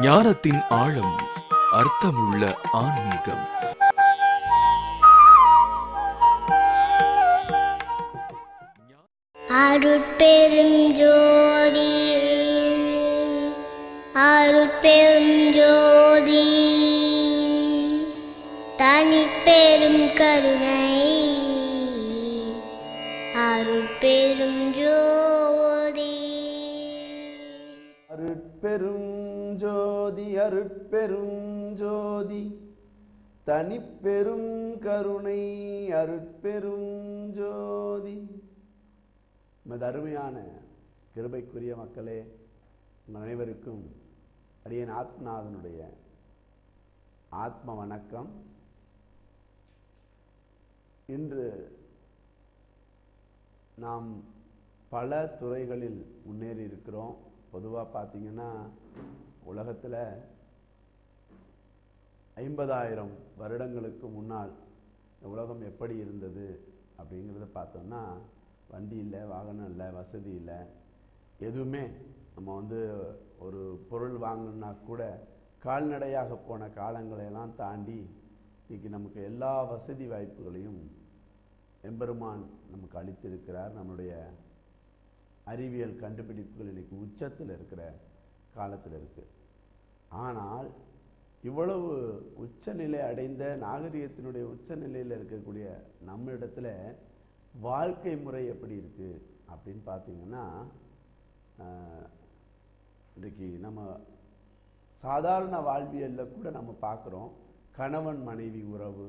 ஞானத்தின் ஆழம், அர்த்தமுள்ள ஆன்மீகம். அருட்பெரும் ஜோதி அருட்பெரும் ஜோதி தனிப்பெரும் கருணை அருட்பெரும் ஜோதி. அருட்பெரும் ஜோதி அருட்பெரும் ஜோதி தனிப்பெரும் கருணை அருட்பெரும் ஜோதி. நமது அருமையான கிருபைக்குரிய மக்களே, அனைவருக்கும் அடியேன் ஆத்மநாதனுடைய ஆத்ம வணக்கம். இன்று நாம் பல துறைகளில் முன்னேறி இருக்கிறோம். பொதுவாக பார்த்தீங்கன்னா உலகத்தில் 50,000 வருடங்களுக்கு முன்னால் உலகம் எப்படி இருந்தது அப்படிங்கிறத பார்த்தோம்னா, வண்டி இல்லை, வாகனம் இல்லை, வசதி இல்லை, எதுவுமே. நம்ம ஒரு பொருள் வாங்கணுன்னா கூட கால்நடையாக போன காலங்களையெல்லாம் தாண்டி இன்றைக்கி நமக்கு எல்லா வசதி வாய்ப்புகளையும் எம்பெருமான் நமக்கு அளித்திருக்கிறார். நம்முடைய அறிவியல் கண்டுபிடிப்புகள் இன்றைக்கி உச்சத்தில் இருக்கிற காலத்தில் இருக்குது. ஆனால் இவ்வளவு உச்சநிலை அடைந்த நாகரிகத்தினுடைய உச்சநிலையில் இருக்கக்கூடிய நம்ம இடத்துல வாழ்க்கை முறை எப்படி இருக்குது அப்படின்னு பார்த்தீங்கன்னா, இன்றைக்கி நம்ம சாதாரண வாழ்வியலில் கூட நம்ம பார்க்குறோம். கணவன் மனைவி உறவு,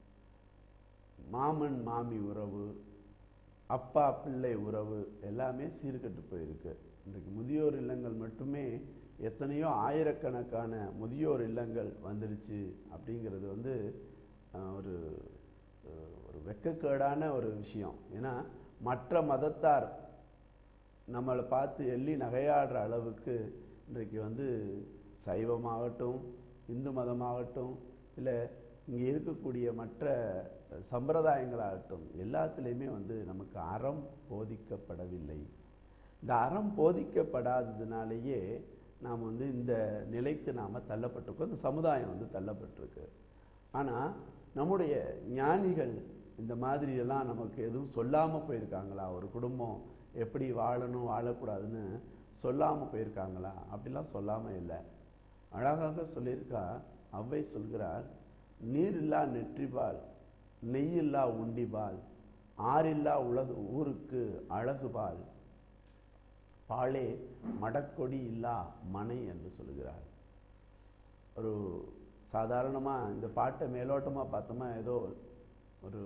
மாமன் மாமி உறவு, அப்பா பிள்ளை உறவு எல்லாமே சீர்கெட்டு போயிருக்கு. இன்றைக்கு முதியோர் இல்லங்கள் மட்டுமே எத்தனையோ ஆயிரக்கணக்கான முதியோர் இல்லங்கள் வந்துடுச்சு. அப்படிங்கிறது ஒரு ஒரு வெட்கக்கேடான ஒரு விஷயம். ஏன்னா மற்ற மதத்தார் நம்மளை பார்த்து எள்ளி நகையாடுற அளவுக்கு இன்றைக்கு சைவமாகட்டும், இந்து மதமாகட்டும், இல்லை இங்கே இருக்கக்கூடிய மற்ற சம்பிரதாயங்களாகட்டும், எல்லாத்துலேயுமே நமக்கு அறம் போதிக்கப்படவில்லை. இந்த அறம் போதிக்கப்படாததுனாலேயே நாம் இந்த நிலைக்கு நாம் தள்ளப்பட்டிருக்கோம். இந்த சமுதாயம் தள்ளப்பட்டிருக்கு. ஆனால் நம்முடைய ஞானிகள் இந்த மாதிரியெல்லாம் நமக்கு எதுவும் சொல்லாமல் போயிருக்காங்களா? ஒரு குடும்பம் எப்படி வாழணும் வாழக்கூடாதுன்னு சொல்லாமல் போயிருக்காங்களா? அப்படிலாம் சொல்லாமல் இல்லை. அழகாக சொல்லியிருக்கா. அவ்வை சொல்கிறார், நீரில்லா நெற்றிபால், நெய்யில்லா உண்டிபால், ஆறில்லா ஊருக்கு அழகுபால், பாலே மடக்கொடி இல்லா மனை என்று சொல்கிறார். ஒரு சாதாரணமாக இந்த பாட்டை மேலோட்டமாக பார்த்தோமா ஏதோ ஒரு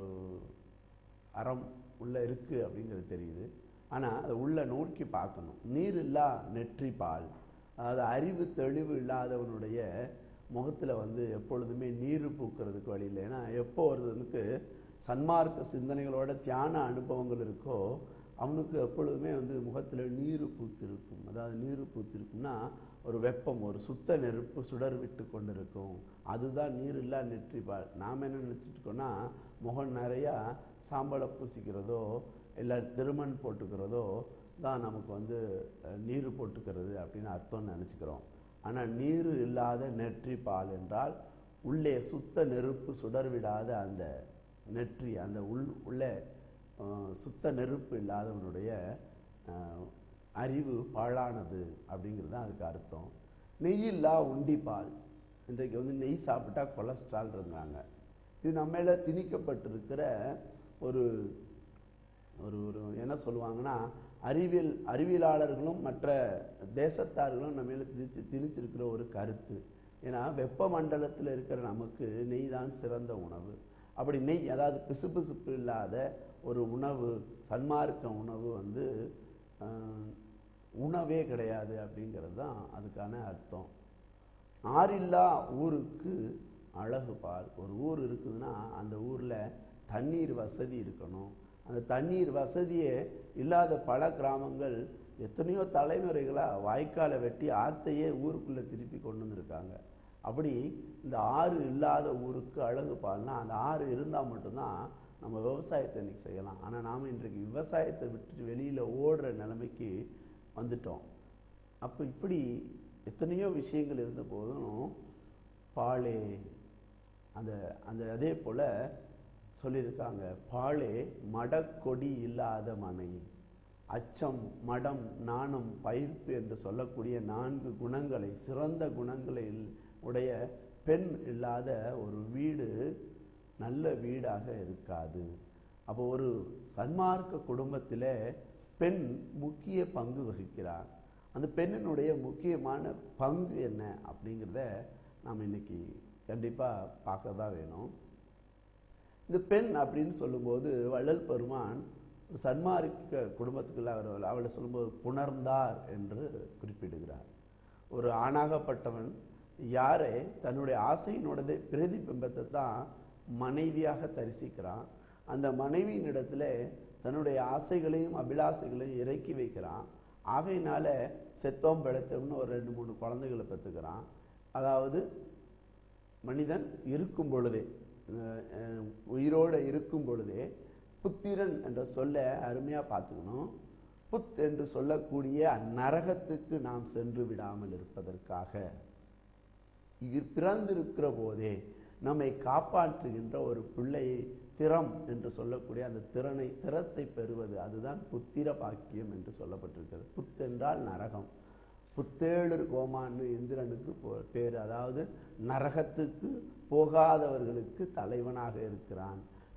அறம் உள்ளே இருக்குது அப்படிங்கிறது தெரியுது. ஆனால் அதை உள்ளே நோக்கி பார்க்கணும். நீர் இல்லா நெற்றி பால், அதாவது அறிவு தெளிவு இல்லாதவனுடைய முகத்தில் எப்பொழுதுமே நீர் பூக்கிறதுக்கு வழி இல்லை. ஏன்னா எப்போ ஒருவனுக்கு சன்மார்க்க சிந்தனைகளோட தியான அனுபவங்கள் இருக்கோ அவனுக்கு எப்பொழுதுமே முகத்தில் நீர் பூத்திருக்கும். அதாவது நீர் பூத்திருக்கும்னா ஒரு வெப்பம், ஒரு சுத்த நெருப்பு சுடர் விட்டு கொண்டு இருக்கும். அதுதான் நீர் இல்லா நெற்றிப்பால். நாம் என்ன நினச்சிட்ருக்கோன்னா, முகம் நிறையா சாம்பலை பூசிக்கிறதோ இல்லை திருமண் போட்டுக்கிறதோ தான் நமக்கு நீர் போட்டுக்கிறது அப்படின்னு அர்த்தம்னு நினச்சிக்கிறோம். ஆனால் நீர் இல்லாத நெற்றி பால் என்றால் உள்ளே சுத்த நெருப்பு சுடர் விடாத அந்த நெற்றி, அந்த உள்ளே சுத்த நெருப்பு இல்லாதவனுடைய அறிவு பாழானது அப்படிங்கிறது தான் அதுக்கு அர்த்தம். நெய்யில்லா உண்டிப்பால். இன்றைக்கு நெய் சாப்பிட்டா கொலஸ்ட்ரால் இருந்தாங்க. இது நம்மள திணிக்கப்பட்டிருக்கிற ஒரு ஒரு ஒரு என்ன சொல்லுவாங்கன்னா, அறிவியலாளர்களும் மற்ற தேசத்தார்களும் நம்ம திணிச்சிருக்கிற ஒரு கருத்து. ஏன்னா வெப்ப மண்டலத்தில் இருக்கிற நமக்கு நெய் தான் சிறந்த உணவு. அப்படி நெய், அதாவது பிசுபிசுப்பு இல்லாத ஒரு உணவு, சன்மார்க்க உணவு உணவே கிடையாது அப்படிங்கிறது தான் அதுக்கான அர்த்தம். ஆறில்லா ஊருக்கு அழகு பால். ஒரு ஊர் இருக்குதுன்னா அந்த ஊரில் தண்ணீர் வசதி இருக்கணும். அந்த தண்ணீர் வசதியே இல்லாத பல கிராமங்கள் எத்தனையோ தலைமுறைகளாக வாய்க்காலை வெட்டி ஆற்றையே ஊருக்குள்ளே திருப்பி கொண்டு வந்திருக்காங்க. அப்படி இந்த ஆறு இல்லாத ஊருக்கு அழகு பால்னா, அந்த ஆறு இருந்தால் மட்டும்தான் நம்ம விவசாயத்தை இன்றைக்கி செய்யலாம். ஆனால் நாம் இன்றைக்கு விவசாயத்தை விட்டுட்டு வெளியில் ஓடுற நிலைமைக்கு வந்துட்டோம். அப்போ இப்படி எத்தனையோ விஷயங்கள் இருந்த போதும் பாலே அந்த அந்த அதே போல சொல்லியிருக்காங்க, பாலே மடக்கொடி இல்லாத மனை, அச்சம், மடம், நாணம், பயிர்ப்பு என்று சொல்லக்கூடிய 4 குணங்களை, சிறந்த குணங்களை உடைய பெண் இல்லாத ஒரு வீடு நல்ல வீடாக இருக்காது. அப்போ ஒரு சன்மார்க்க குடும்பத்தில் பெண் முக்கிய பங்கு வகிக்கிறார். அந்த பெண்ணினுடைய முக்கியமான பங்கு என்ன அப்படிங்கிறத நாம் இன்னைக்கு கண்டிப்பாக பார்க்க தான் வேணும். இந்த பெண் அப்படின்னு சொல்லும்போது வள்ளல் பெருமான் சன்மார்க்க குடும்பத்துக்குள்ள அவளை சொல்லும்போது புணர்ந்தார் என்று குறிப்பிடுகிறார். ஒரு ஆணாகப்பட்டவன் யாரை தன்னுடைய ஆசையினுடைய பிரதிபிம்பத்தை தான் மனைவியாக தரிசிக்கிறான். அந்த மனைவியின் இடத்துல தன்னுடைய ஆசைகளையும் அபிலாசைகளையும் இறக்கி வைக்கிறான். ஆகையினால செத்தோம் பிழைச்சோம்னு ஒரு 2-3 குழந்தைகளை பெற்றுக்கிறான். அதாவது மனிதன் இருக்கும் பொழுதே, உயிரோடு இருக்கும் பொழுதே புத்திரன் என்ற சொல்ல அருமையாக பார்த்துக்கணும். புத் என்று சொல்லக்கூடிய நரகத்துக்கு நாம் சென்று விடாமல் இருப்பதற்காக பிறந்திருக்கிற போதே நம்மை காப்பாற்றுகின்ற ஒரு பிள்ளையை திறம் என்று சொல்லக்கூடிய அந்த திறத்தை பெறுவது, அதுதான் புத்திர பாக்கியம் என்று சொல்லப்பட்டிருக்கிறது. புத் என்றால் நரகம். புத்தேளர் கோமான்னு இந்திரனுக்கு பேர். அதாவது நரகத்துக்கு போகாதவர்களுக்கு தலைவனாக இருக்கிறான்.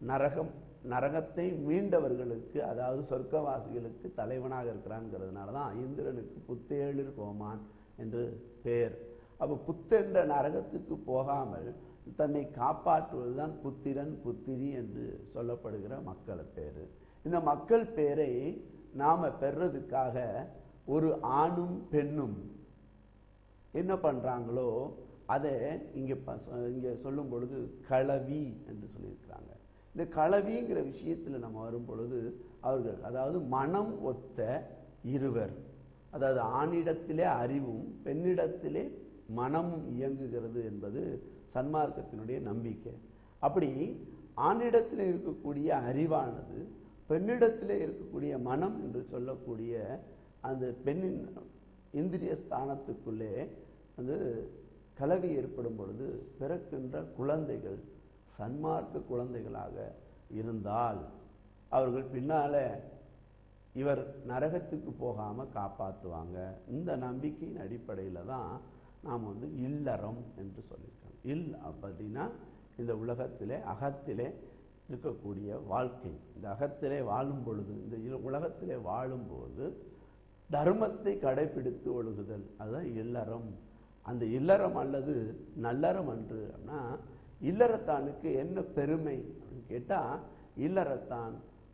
நரகத்தை மீண்டவர்களுக்கு, அதாவது சொர்க்கவாசிகளுக்கு தலைவனாக இருக்கிறான்ங்கிறதுனால தான் இந்திரனுக்கு புத்தேளர் கோமான் என்று பேர். அப்போ புத்தென்ற நரகத்துக்கு போகாமல் தன்னை காப்பாற்றுவதுதான் புத்திரன் புத்திரி என்று சொல்லப்படுகிற மக்கள் பேர். இந்த மக்கள் பேரை நாம பெறதுக்காக ஒரு ஆணும் பெண்ணும் என்ன பண்றாங்களோ அதை இங்க சொல்லும் பொழுது களவி என்று சொல்லியிருக்கிறாங்க. இந்த களவிங்கிற விஷயத்துல நம்ம வரும் பொழுது அவர்கள், அதாவது மனம் ஒத்த இருவர், அதாவது ஆணிடத்திலே அறிவும் பெண்ணிடத்திலே மனமும் இயங்குகிறது என்பது சன்மார்க்கத்தினுடைய நம்பிக்கை. அப்படி ஆணிடத்தில் இருக்கக்கூடிய அறிவானது பெண்ணிடத்திலே இருக்கக்கூடிய மனம் என்று சொல்லக்கூடிய அந்த பெண்ணின் இந்திரிய ஸ்தானத்துக்குள்ளே வந்து கலவி ஏற்படும் பொழுது பிறக்கின்ற குழந்தைகள் சன்மார்க்க குழந்தைகளாக இருந்தால் அவர்கள் பின்னால இவர் நரகத்துக்கு போகாமல் காப்பாற்றுவாங்க. இந்த நம்பிக்கையின் அடிப்படையில் தான் நாம் வந்து இல்லறம் என்று சொல்லியிருக்கோம். அப்படின்னா இந்த உலகத்திலே அகத்திலே இருக்கக்கூடிய வாழ்க்கை, இந்த அகத்திலே வாழும் பொழுது, இந்த உலகத்திலே வாழும்போது தர்மத்தை கடைபிடித்து ஒழுகுதல், அதுதான் இல்லறம். அந்த இல்லறம் அல்லது நல்லறம் அன்று அப்படின்னா இல்லறத்தானுக்கு என்ன பெருமை அப்படின்னு கேட்டால், இல்லறத்தான்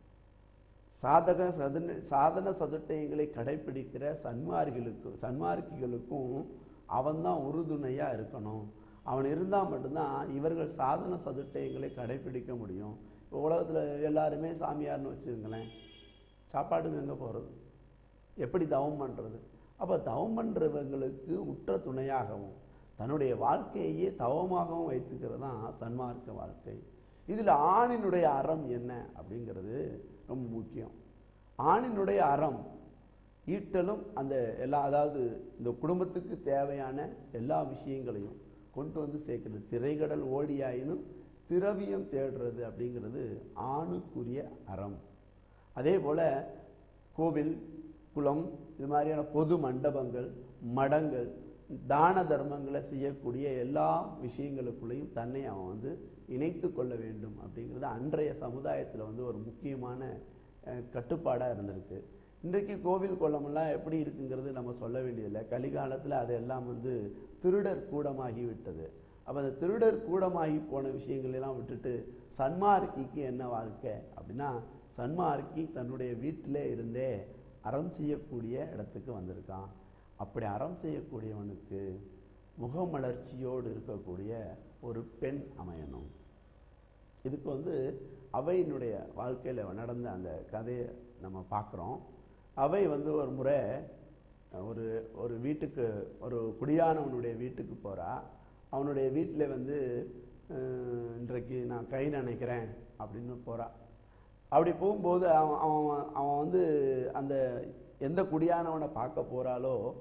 சாதன சதுட்டயங்களை கடைபிடிக்கிற சன்மார்க்கிகளுக்கும் அவன்தான் உறுதுணையாக இருக்கணும். அவன் இருந்தால் மட்டும்தான் இவர்கள் சாதன சதுட்டயங்களை கடைபிடிக்க முடியும். இப்போ உலகத்தில் எல்லாருமே சாமியார்னு வச்சுக்கங்களேன், சாப்பாட்டுக்கு எங்கே போகிறது, எப்படி தவம் பண்ணுறது? அப்போ தவம் பண்ணுறவங்களுக்கு உற்ற துணையாகவும் தன்னுடைய வாழ்க்கையே தவமாகவும் வைத்துக்கிறது தான் சன்மார்க்க வாழ்க்கை. இதில் ஆணினுடைய அறம் என்ன அப்படிங்கிறது ரொம்ப முக்கியம். ஆணினுடைய அறம் ஈட்டலும் அந்த அதாவது இந்த குடும்பத்துக்கு தேவையான எல்லா விஷயங்களையும் கொண்டு வந்து சேர்க்கிறது. திரைகடல் ஓடியாயினும் திரவியம் தேடுறது அப்படிங்கிறது ஆணுக்குரிய அறம். அதே போல் கோவில், குளம், இது மாதிரியான பொது மண்டபங்கள், மடங்கள், தான தர்மங்களை செய்யக்கூடிய எல்லா விஷயங்களுக்குள்ளேயும் தன்னை அவன் வந்து இணைத்து கொள்ள வேண்டும் அப்படிங்கிறது அன்றைய சமுதாயத்தில் வந்து ஒரு முக்கியமான கட்டுப்பாடாக இருந்திருக்கு. இன்றைக்கு கோவில் குளமெல்லாம் எப்படி இருக்குங்கிறது நம்ம சொல்ல வேண்டியதில்லை. கலிகாலத்தில் அதெல்லாம் வந்து திருடர் கூடமாகி விட்டது. அப்போ அந்த திருடர் கூடமாகி போன விஷயங்களெல்லாம் விட்டுட்டு சன்மார்க்கிக்கு என்ன வாழ்க்கை அப்படின்னா, சன்மார்க்கி தன்னுடைய வீட்டிலே இருந்தே அறம் செய்யக்கூடிய இடத்துக்கு வந்திருக்கான். அப்படி அறம் செய்யக்கூடியவனுக்கு முகமலர்ச்சியோடு இருக்கக்கூடிய ஒரு பெண் அமையணும். இதுக்கு வந்து அவையினுடைய வாழ்க்கையில் நடந்த அந்த கதையை நம்ம பார்க்குறோம். அவை வந்து ஒரு முறை ஒரு வீட்டுக்கு, ஒரு குடியானவனுடைய வீட்டுக்கு போகிறா. அவனுடைய வீட்டில் வந்து இன்றைக்கு நான் கை நினைக்கிறேன் அப்படின்னு போகிறா. அப்படி போகும்போது அவன் வந்து அந்த எந்த குடியானவனை பார்க்க போகிறாலோ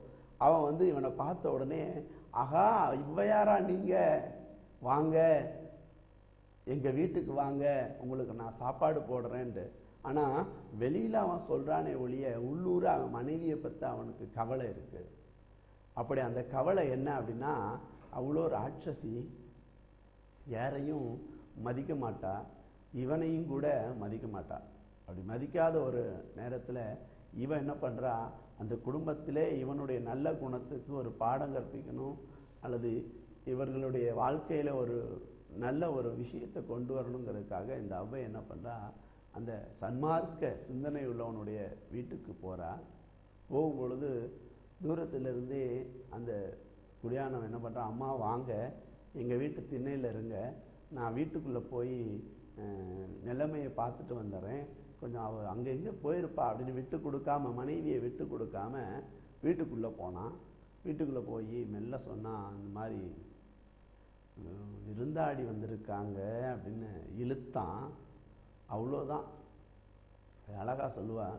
அவன் வந்து இவனை பார்த்த உடனே, ஆகா இவ்வையாரா நீங்க, வாங்க எங்கள் வீட்டுக்கு வாங்க, உங்களுக்கு நான் சாப்பாடு போடுறேன்ட்டு. ஆனால் வெளியில் அவன் சொல்கிறானே ஒழிய உள்ளூர் அவன் மனைவியை பற்றி அவனுக்கு கவலை இருக்குது. அப்படி அந்த கவலை என்ன அப்படின்னா, அவ்வளோ ராட்சசி, யாரையும் மதிக்க மாட்டா, இவனையும் கூட மதிக்க மாட்டா. அப்படி மதிக்காத ஒரு நேரத்தில் இவன் என்ன பண்ணுறா, அந்த குடும்பத்திலே இவனுடைய நல்ல குணத்துக்கு ஒரு பாடம் கற்பிக்கணும், அல்லது இவர்களுடைய வாழ்க்கையில் ஒரு நல்ல ஒரு விஷயத்தை கொண்டு வரணுங்கிறதுக்காக இந்த அவ்வை என்ன பண்ணுறா, அந்த சன்மார்க்க சிந்தனை உள்ளவனுடைய வீட்டுக்கு போகிறா. போகும்பொழுது தூரத்திலிருந்தே அந்த குடியானவன் என்ன பண்ணுறான், அம்மா வாங்க எங்கள் வீட்டு திண்ணையில் இருங்க, நான் வீட்டுக்குள்ளே போய் நிலைமையை பார்த்துட்டு வந்துடுறேன், கொஞ்சம் அவள் அங்கே இங்கே போயிருப்பா அப்படின்னு விட்டு கொடுக்காம, மனைவியை விட்டு கொடுக்காம வீட்டுக்குள்ளே போனான். வீட்டுக்குள்ளே போய் மெல்ல சொன்னான், இந்த மாதிரி விருந்தாடி வந்திருக்காங்க அப்படின்னு இழுத்தான். அவ்வளோதான். அழகாக சொல்லுவாள்,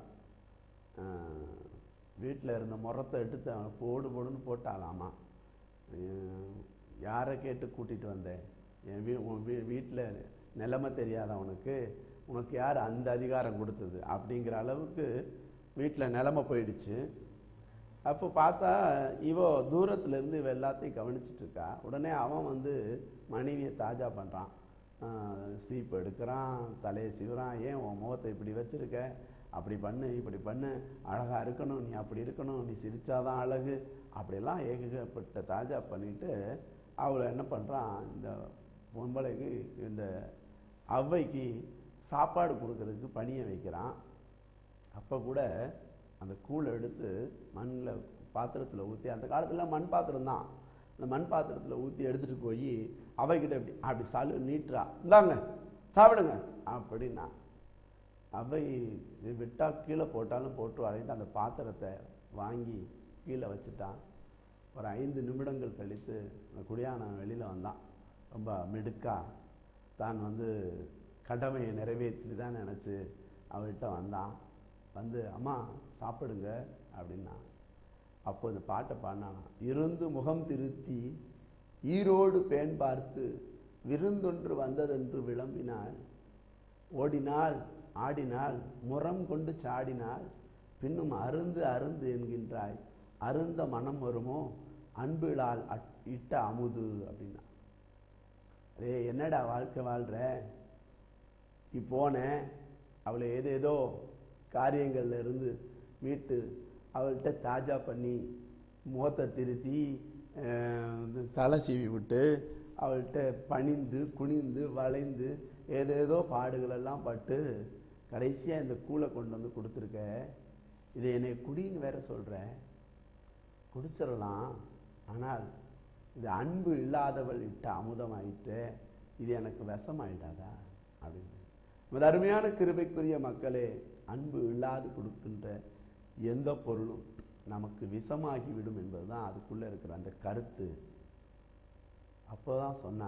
வீட்டில் இருந்த முறத்தை எடுத்து அவன் போடு போடுன்னு போட்டாலாமா. யாரை கேட்டு கூட்டிகிட்டு வந்தேன், என் வீட்டில் நிலைமை தெரியாத உனக்கு யார் அந்த அதிகாரம் கொடுத்தது அப்படிங்கிற அளவுக்கு வீட்டில் நிலைமை போயிடுச்சு. அப்போ பார்த்தா இவோ தூரத்துலேருந்து இவ எல்லாத்தையும் கவனிச்சிட்டு இருக்கா. உடனே அவன் வந்து மனைவியை தாஜா பண்ணுறான், சீப்பு எடுக்கிறான், தலையை சீவுறான், ஏன் உன் முகத்தை இப்படி வச்சுருக்க, அப்படி பண்ணு இப்படி பண்ணு, அழகாக இருக்கணும், நீ அப்படி இருக்கணும், நீ சிரிச்சாதான் அழகு, அப்படிலாம் ஏகப்பட்ட தாஜா பண்ணிவிட்டு அவளை என்ன பண்ணுறான், இந்த பொம்பளைக்கு இந்த அவ்வைக்கு சாப்பாடு கொடுக்கறதுக்கு பணியை வைக்கிறான். அப்போ கூட அந்த கூழை எடுத்து மண்ணில் பாத்திரத்தில் ஊற்றி, அந்த காலத்தில் மண் பாத்திரம் தான், அந்த மண் பாத்திரத்தில் ஊற்றி எடுத்துகிட்டு போய் அவைக்கிட்ட அப்படி சாலு நீட்டுறா, இந்தாங்க சாப்பிடுங்க அப்படின்னா. அவை விட்டால் கீழே போட்டாலும் போட்டு வாங்கிட்டு அந்த பாத்திரத்தை வாங்கி கீழே வச்சுட்டான். ஒரு 5 நிமிடங்கள் கழித்து அந்த குடியானவன் வெளியில் வந்தான். ரொம்ப மிடுக்கா தான் வந்து கடமையை நிறைவேற்றி தான் நினச்சி அவள்கிட்ட வந்தான். வந்து அம்மா சாப்பிடுங்க அப்படின்னா. அப்போ இந்த பாட்டை பாடினான், இருந்து முகம் திருத்தி ஈரோடு பேன் பார்த்து விருந்தொன்று வந்ததென்று விளம்பினாள், ஓடினாள் ஆடினாள் முறம் கொண்டு சாடினாள், பின்னும் அருந்து அருந்து என்கின்றாய், அருந்த மனம் வருமோ அன்பிலால் இட்ட அமுது அப்படின்னா. அரே என்னடா வாழ்க்கை வாழ்கிற, இப்போனேன் அவளை ஏதேதோ காரியங்கள்ல இருந்து மீட்டு அவள்கிட்ட தாஜா பண்ணி முகத்தை திருத்தி தலை சீவி விட்டு அவள்கிட்ட பணிந்து குனிந்து வளைந்து ஏதேதோ பாடுகளெல்லாம் பட்டு கடைசியாக இந்த கூளை கொண்டு வந்து கொடுத்துருக்க, இதை என்னை குடின்னு வேற சொல்கிற, குடிச்சிடலாம், ஆனால் இது அன்பு இல்லாதவள் இட்ட அமுதமாயிட்டு, இது எனக்கு விஷமாயிடாதா அப்படின்னு. நமது அருமையான கிருபைக்குரிய மக்களே, அன்பு இல்லாது கொடுக்கின்ற எந்த பொருளும் நமக்கு விஷமாகிவிடும் என்பதுதான் அதுக்குள்ளே இருக்கிற அந்த கருத்து. அப்போதான் சொன்னா,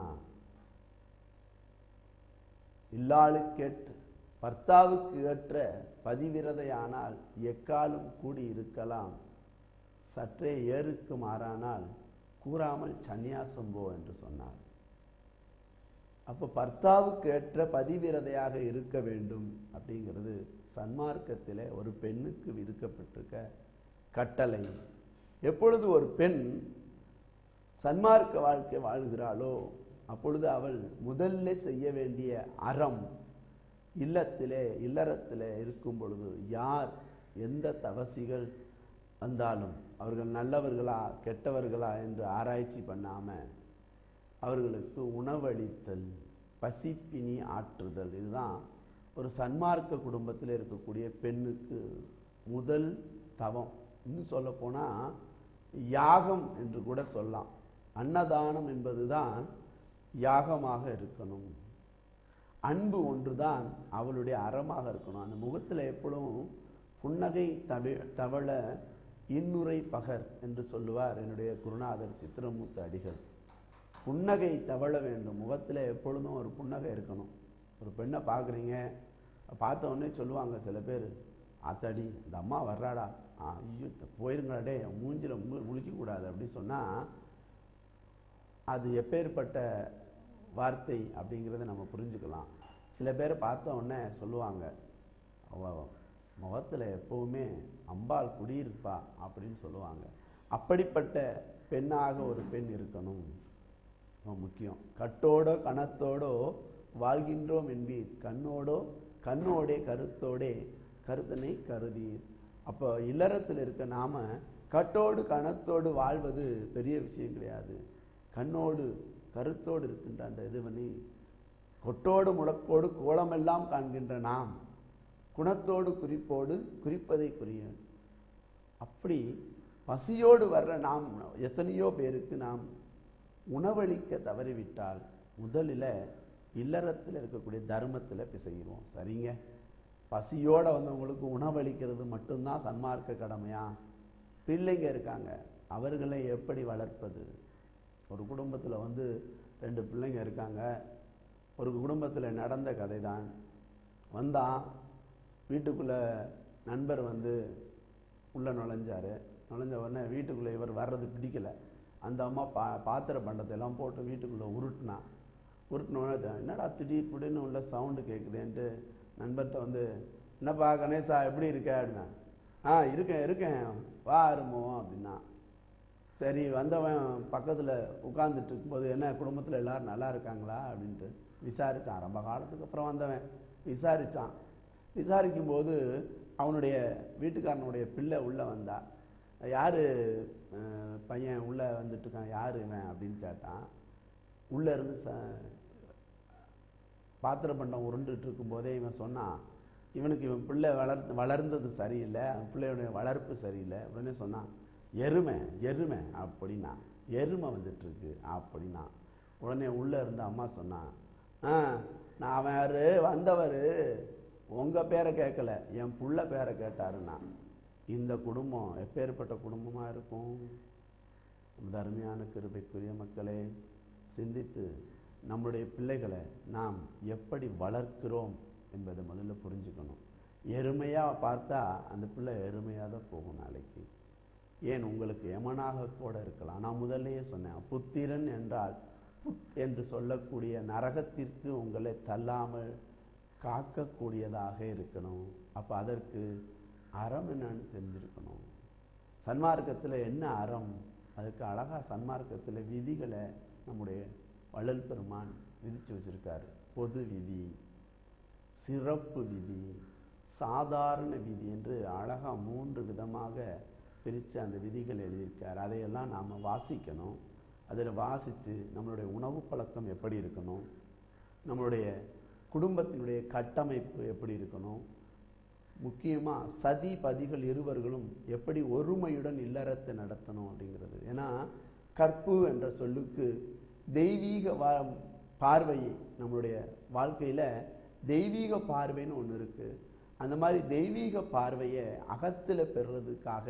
இல்லாளுக்கேற்ற பர்த்தாவுக்கு ஏற்ற பதிவிரதையானால் எக்காலும் கூடி இருக்கலாம், சற்றே ஏருக்கு மாறானால் கூறாமல் சந்நியாசம் போ என்று சொன்னார். அப்போ பர்த்தாவுக்கு ஏற்ற பதிவிரதையாக இருக்க வேண்டும் அப்படிங்கிறது சன்மார்க்கத்திலே ஒரு பெண்ணுக்கு விதிக்கப்பட்டிருக்க கட்டளை. எப்பொழுது ஒரு பெண் சன்மார்க்க வாழ்க்கை வாழ்கிறாளோ அப்பொழுது அவள் முதல்ல செய்ய வேண்டிய அறம், இல்லறத்திலே இருக்கும் பொழுது யார் எந்த தவசிகள் வந்தாலும் அவர்கள் நல்லவர்களா கெட்டவர்களா என்று ஆராய்ச்சி பண்ணாம அவர்களுக்கு உணவளித்தல், பசிப்பினி ஆற்றுதல், இதுதான் ஒரு சன்மார்க்க குடும்பத்தில் இருக்கக்கூடிய பெண்ணுக்கு முதல் தவம். இன்னும் சொல்ல போனா யாகம் என்று கூட சொல்லலாம். அன்னதானம் என்பதுதான் யாகமாக இருக்கணும். அன்பு ஒன்றுதான் அவளுடைய அறமாக இருக்கணும். அந்த முகத்தில் எப்பொழுதும் புன்னகை தவள இன்னுரை பகர் என்று சொல்லுவார் என்னுடைய குருநாதர் சித்திரமூர்த்தி அடிகள். புன்னகை தவள வேண்டும், முகத்தில் எப்பொழுதும் ஒரு புன்னகை இருக்கணும். ஒரு பெண்ணை பார்க்குறீங்க, பார்த்த உடனே சொல்லுவாங்க சில பேர், ஆத்தாடி இந்த அம்மா வர்றாடா ஐயோ போயிருங்கடே மூஞ்சில் முழிக்கக்கூடாது அப்படி சொன்னால் அது எப்பேற்பட்ட வார்த்தை அப்படிங்கிறத நம்ம புரிஞ்சுக்கலாம். சில பேரை பார்த்த உடனே சொல்லுவாங்க, அவ முகத்தில் எப்போவுமே அம்பாள் குடியிருப்பா அப்படின்னு சொல்லுவாங்க. அப்படிப்பட்ட பெண்ணாக ஒரு பெண் இருக்கணும், ரொம்ப முக்கியம். கட்டோடோ கணத்தோடோ வாழ்கின்றோம் என்பீர், கண்ணோடே கருத்தோடே கருத்தனை கருதீர். அப்போ இல்லறத்தில் இருக்க நாம கட்டோடு கணத்தோடு வாழ்வது பெரிய விஷயம் கிடையாது. கண்ணோடு கருத்தோடு இருக்கின்ற அந்த இதுவனை கொட்டோடு முழக்கோடு கோலமெல்லாம் காண்கின்ற நாம் குணத்தோடு குறிப்போடு குறிப்பதை குறிய. அப்படி பசியோடு வர்ற நாம் எத்தனையோ பேருக்கு நாம் உணவளிக்க தவறிவிட்டால் முதலில் இல்லறத்தில் இருக்கக்கூடிய தர்மத்தில் பிசைகிறோம். சரிங்க, பசியோடு வந்தவங்களுக்கு உணவளிக்கிறது மட்டும்தான் சன்மார்க்க கடமையா? பிள்ளைங்க இருக்காங்க, அவர்களை எப்படி வளர்ப்பது? ஒரு குடும்பத்தில் 2 பிள்ளைங்க இருக்காங்க. ஒரு குடும்பத்தில் நடந்த கதை தான். வந்தான் வீட்டுக்குள்ளே நண்பர் உள்ளே நுழைஞ்ச உடனே வீட்டுக்குள்ளே இவர் வர்றது பிடிக்கலை. அந்த அம்மா பாத்திர பண்டத்தை எல்லாம் போட்டு வீட்டுக்குள்ளே உருட்டினோடனே என்னடா திடீர்னு உள்ள சவுண்டு கேட்குதேன்ட்டு நண்பர்கிட்ட என்னப்பா கணேசா எப்படி இருக்க அப்படின்னா, இருக்கேன் வா இருமோம் அப்படின்னா. சரி, வந்தவன் பக்கத்தில் உட்கார்ந்துட்டு இருக்கும்போது என்ன குடும்பத்தில் எல்லாரும் நல்லா இருக்காங்களா அப்படின்ட்டு விசாரித்தான். ரொம்ப காலத்துக்கு அப்புறம் வந்தவன் விசாரிக்கும்போது அவனுடைய வீட்டுக்காரனுடைய பிள்ளை உள்ளே வந்தா. யார் பையன் உள்ளே வந்துட்டுருக்கான், யார் இவன் அப்படின்னு கேட்டான். உள்ளே இருந்து பாத்திர பண்டம் உருண்டுட்டு இருக்கும்போதே இவன் சொன்னான், இவனுக்கு இவன் பிள்ளை வளர்ந்தது சரியில்லை, அவன் பிள்ளையுடைய வளர்ப்பு சரியில்லை. உடனே சொன்னான், எருமை அப்படின்னா, எருமை வந்துட்டுருக்கு அப்படின்னா. உடனே உள்ளே இருந்த அம்மா சொன்னான், நான் அவன் யார் வந்தவர் உங்கள் பேரை கேட்கல, என் புள்ள பேரை கேட்டாருன்னா. இந்த குடும்பம் எப்பேற்பட்ட குடும்பமாக இருக்கும்? அருமையான கிருபைக்குரிய மக்களே, சிந்தித்து நம்முடைய பிள்ளைகளை நாம் எப்படி வளர்க்கிறோம் என்பதை முதல்ல புரிஞ்சுக்கணும். எருமையாக பார்த்தா அந்த பிள்ளை எருமையாக தான் போகும் நாளைக்கு. ஏன் உங்களுக்கு எமனாக கூட இருக்கலாம். நான் முதல்லையே சொன்னேன், புத்திரன் என்றால் புத் என்று சொல்லக்கூடிய நரகத்திற்கு உங்களை தள்ளாமல் காக்கக்கூடியதாக இருக்கணும். அப்போ அதற்கு அறம் என்னன்னு தெரிஞ்சிருக்கணும். சன்மார்க்கத்தில் என்ன அறம்? அதுக்கு அழகாக சன்மார்க்கத்தில் விதிகளை நம்முடைய வள்ளல் பெருமான் விதித்து வச்சிருக்காரு. பொது விதி, சிறப்பு விதி, சாதாரண விதி என்று அழகாக 3 விதமாக பிரித்து அந்த விதிகள் எழுதியிருக்கார். அதையெல்லாம் நாம் வாசிக்கணும். அதில் வாசித்து நம்மளுடைய உணவு பழக்கம் எப்படி இருக்கணும், நம்மளுடைய குடும்பத்தினுடைய கட்டமைப்பு எப்படி இருக்கணும், முக்கியமாக சதி பதிகள் இருவர்களும் எப்படி ஒருமையுடன் இல்லறத்தை நடத்தணும் அப்படிங்கிறது. ஏன்னா கற்பு என்ற சொல்லுக்கு தெய்வீக பார்வையை, நம்மளுடைய வாழ்க்கையில் தெய்வீக பார்வைன்னு ஒன்று இருக்குது. அந்த மாதிரி தெய்வீக பார்வையை அகத்தில் பெறுறதுக்காக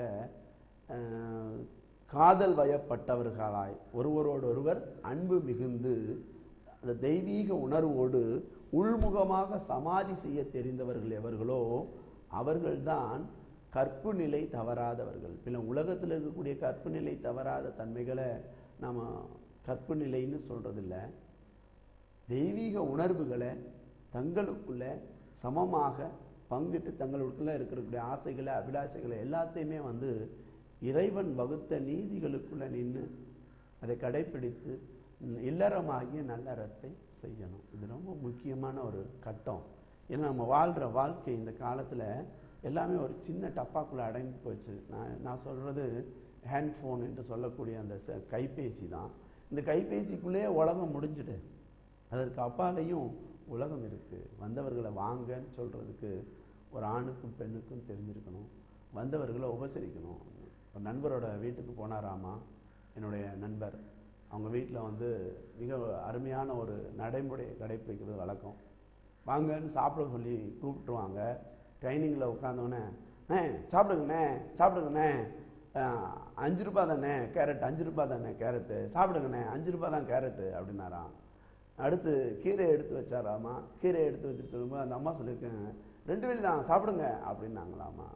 காதல் வயப்பட்டவர்களாய் ஒருவரோடொருவர் அன்பு மிகுந்து அந்த தெய்வீக உணர்வோடு உள்முகமாக சமாதி செய்ய தெரிந்தவர்கள் எவர்களோ அவர்கள்தான் கற்பு நிலை தவறாதவர்கள். பின்ன உலகத்தில் இருக்கக்கூடிய கற்பு நிலை தவறாத தன்மைகளை நாம் கற்பு நிலைன்னு சொல்றதில்லை. தெய்வீக உணர்வுகளை தங்களுக்குள்ள சமமாக பங்கிட்டு தங்களுக்குள்ள இருக்கக்கூடிய ஆசைகளை அபிலாசைகளை எல்லாத்தையுமே இறைவன் வகுத்த நீதிகளுக்குள்ள நின்று அதை கடைப்பிடித்து இல்லறமாகிய நல்லறத்தை செய்யணும். இது ரொம்ப முக்கியமான ஒரு கட்டம். ஏன்னா நம்ம வாழ்கிற வாழ்க்கை இந்த காலத்தில் எல்லாமே ஒரு சின்ன டப்பாக்குள்ளே அடங்கி போச்சு. நான் சொல்கிறது ஹேண்ட்ஃபோன் என்று சொல்லக்கூடிய அந்த கைபேசி தான். இந்த கைபேசிக்குள்ளேயே உலகம் முடிஞ்சுட்டு அதற்கு அப்பாலையும் உலகம் இருக்குது. வந்தவர்களை வாங்கன்னு சொல்கிறதுக்கு ஒரு ஆணுக்கும் பெண்ணுக்கும் தெரிஞ்சிருக்கணும். வந்தவர்களை உபசரிக்கணும். ஒரு நண்பரோட வீட்டுக்கு போனாராமா என்னுடைய நண்பர். அவங்க வீட்டில் மிக அருமையான ஒரு நடைமுறை கடைப்பிடிக்கிறது வழக்கம். வாங்கன்னு சாப்பிட சொல்லி கூப்பிட்டுருவாங்க. ட்ரைனிங்கில் உட்காந்தோடனே, சாப்பிடுங்கண்ணே 5 ரூபா தானே கேரட், 5 ரூபா தானே கேரட்டு, சாப்பிடுங்கண்ணே 5 ரூபா தான் கேரட்டு அப்படின்னாராம். அடுத்து கீரை எடுத்து வச்சாராமா. கீரை எடுத்து வச்சுட்டு சொல்லும்போது அந்த அம்மா சொல்லியிருக்கேன், 2 வேளை தான் சாப்பிடுங்க அப்படின்னாங்களாமா.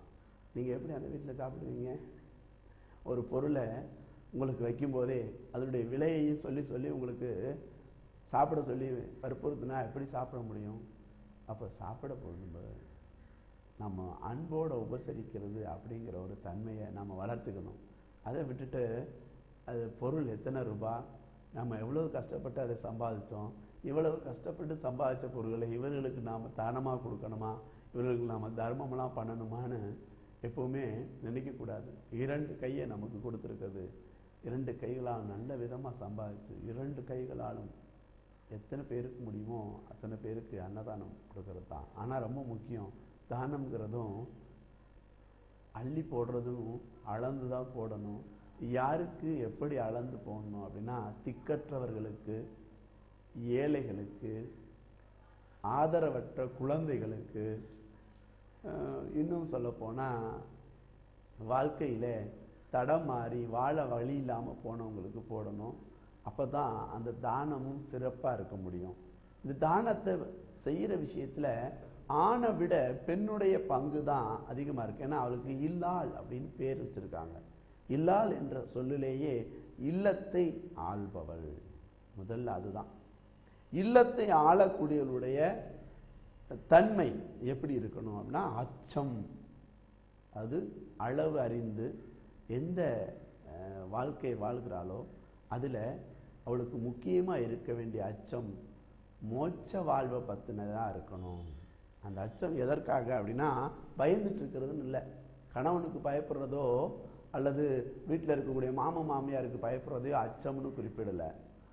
நீங்கள் எப்படி அந்த வீட்டில் சாப்பிடுவீங்க? ஒரு பொருளை உங்களுக்கு வைக்கும்போதே அதனுடைய விலையையும் சொல்லி சொல்லி உங்களுக்கு சாப்பிட சொல்லி வற்புறுத்தினா எப்படி சாப்பிட முடியும்? அப்போ சாப்பிட போகும்போது நம்ம அன்போடு உபசரிக்கிறது அப்படிங்கிற ஒரு தன்மையை நம்ம வளர்த்துக்கணும். அதை விட்டுட்டு அது பொருள் எத்தனை ரூபா, நம்ம எவ்வளோ கஷ்டப்பட்டு அதை சம்பாதிச்சோம், இவ்வளவு கஷ்டப்பட்டு சம்பாதிச்ச பொருள்களை இவர்களுக்கு நாம் தானமாக கொடுக்கணுமா, இவர்களுக்கு நாம் தர்மமெல்லாம் பண்ணணுமான்னு எப்போவுமே நினைக்கக்கூடாது. 2 கையை நமக்கு கொடுத்துருக்குது, 2 கைகளால் நல்ல விதமாக சம்பாதிச்சு 2 கைகளாலும் எத்தனை பேருக்கு முடியுமோ அத்தனை பேருக்கு அன்னதானம் கொடுக்கறது தான். ஆனால் ரொம்ப முக்கியம், தானம்ங்கிறதும் அள்ளி போடுறதும் அளந்து தான் போடணும். யாருக்கு எப்படி அளந்து போடணும் அப்படின்னா, திக்கற்றவர்களுக்கு, ஏழைகளுக்கு, ஆதரவற்ற குழந்தைகளுக்கு, இன்னும் சொல்லப்போனால் வாழ்க்கையில் தடம் மாறி வாழ வழி இல்லாமல் போனவங்களுக்கு போடணும். அப்போ தான் அந்த தானமும் சிறப்பாக இருக்க முடியும். இந்த தானத்தை செய்கிற விஷயத்தில் ஆணை விட பெண்ணுடைய பங்கு தான் அதிகமாக இருக்குது. ஏன்னா அவளுக்கு இல்லாள் அப்படின்னு பேர் வச்சுருக்காங்க. இல்லாள் என்ற சொல்லிலேயே இல்லத்தை ஆள்பவள், முதல்ல அதுதான். இல்லத்தை ஆளக்கூடியவளுடைய தன்மை எப்படி இருக்கணும் அப்படின்னா, அச்சம். அது அளவு அறிந்து எந்த வாழ்க்கை வாழ்கிறாளோ அதில் அவளுக்கு முக்கியமாக இருக்க வேண்டிய அச்சம் மோட்ச வாழ்வை பற்றினதாக இருக்கணும். அந்த அச்சம் எதற்காக அப்படின்னா, பயந்துட்டு இருக்கிறதுன்னு இல்லை. கணவனுக்கு பயப்படுறதோ அல்லது வீட்டில் இருக்கக்கூடிய மாமியாருக்கு பயப்படுறதையோ அச்சம்னு குறிப்பிடலை.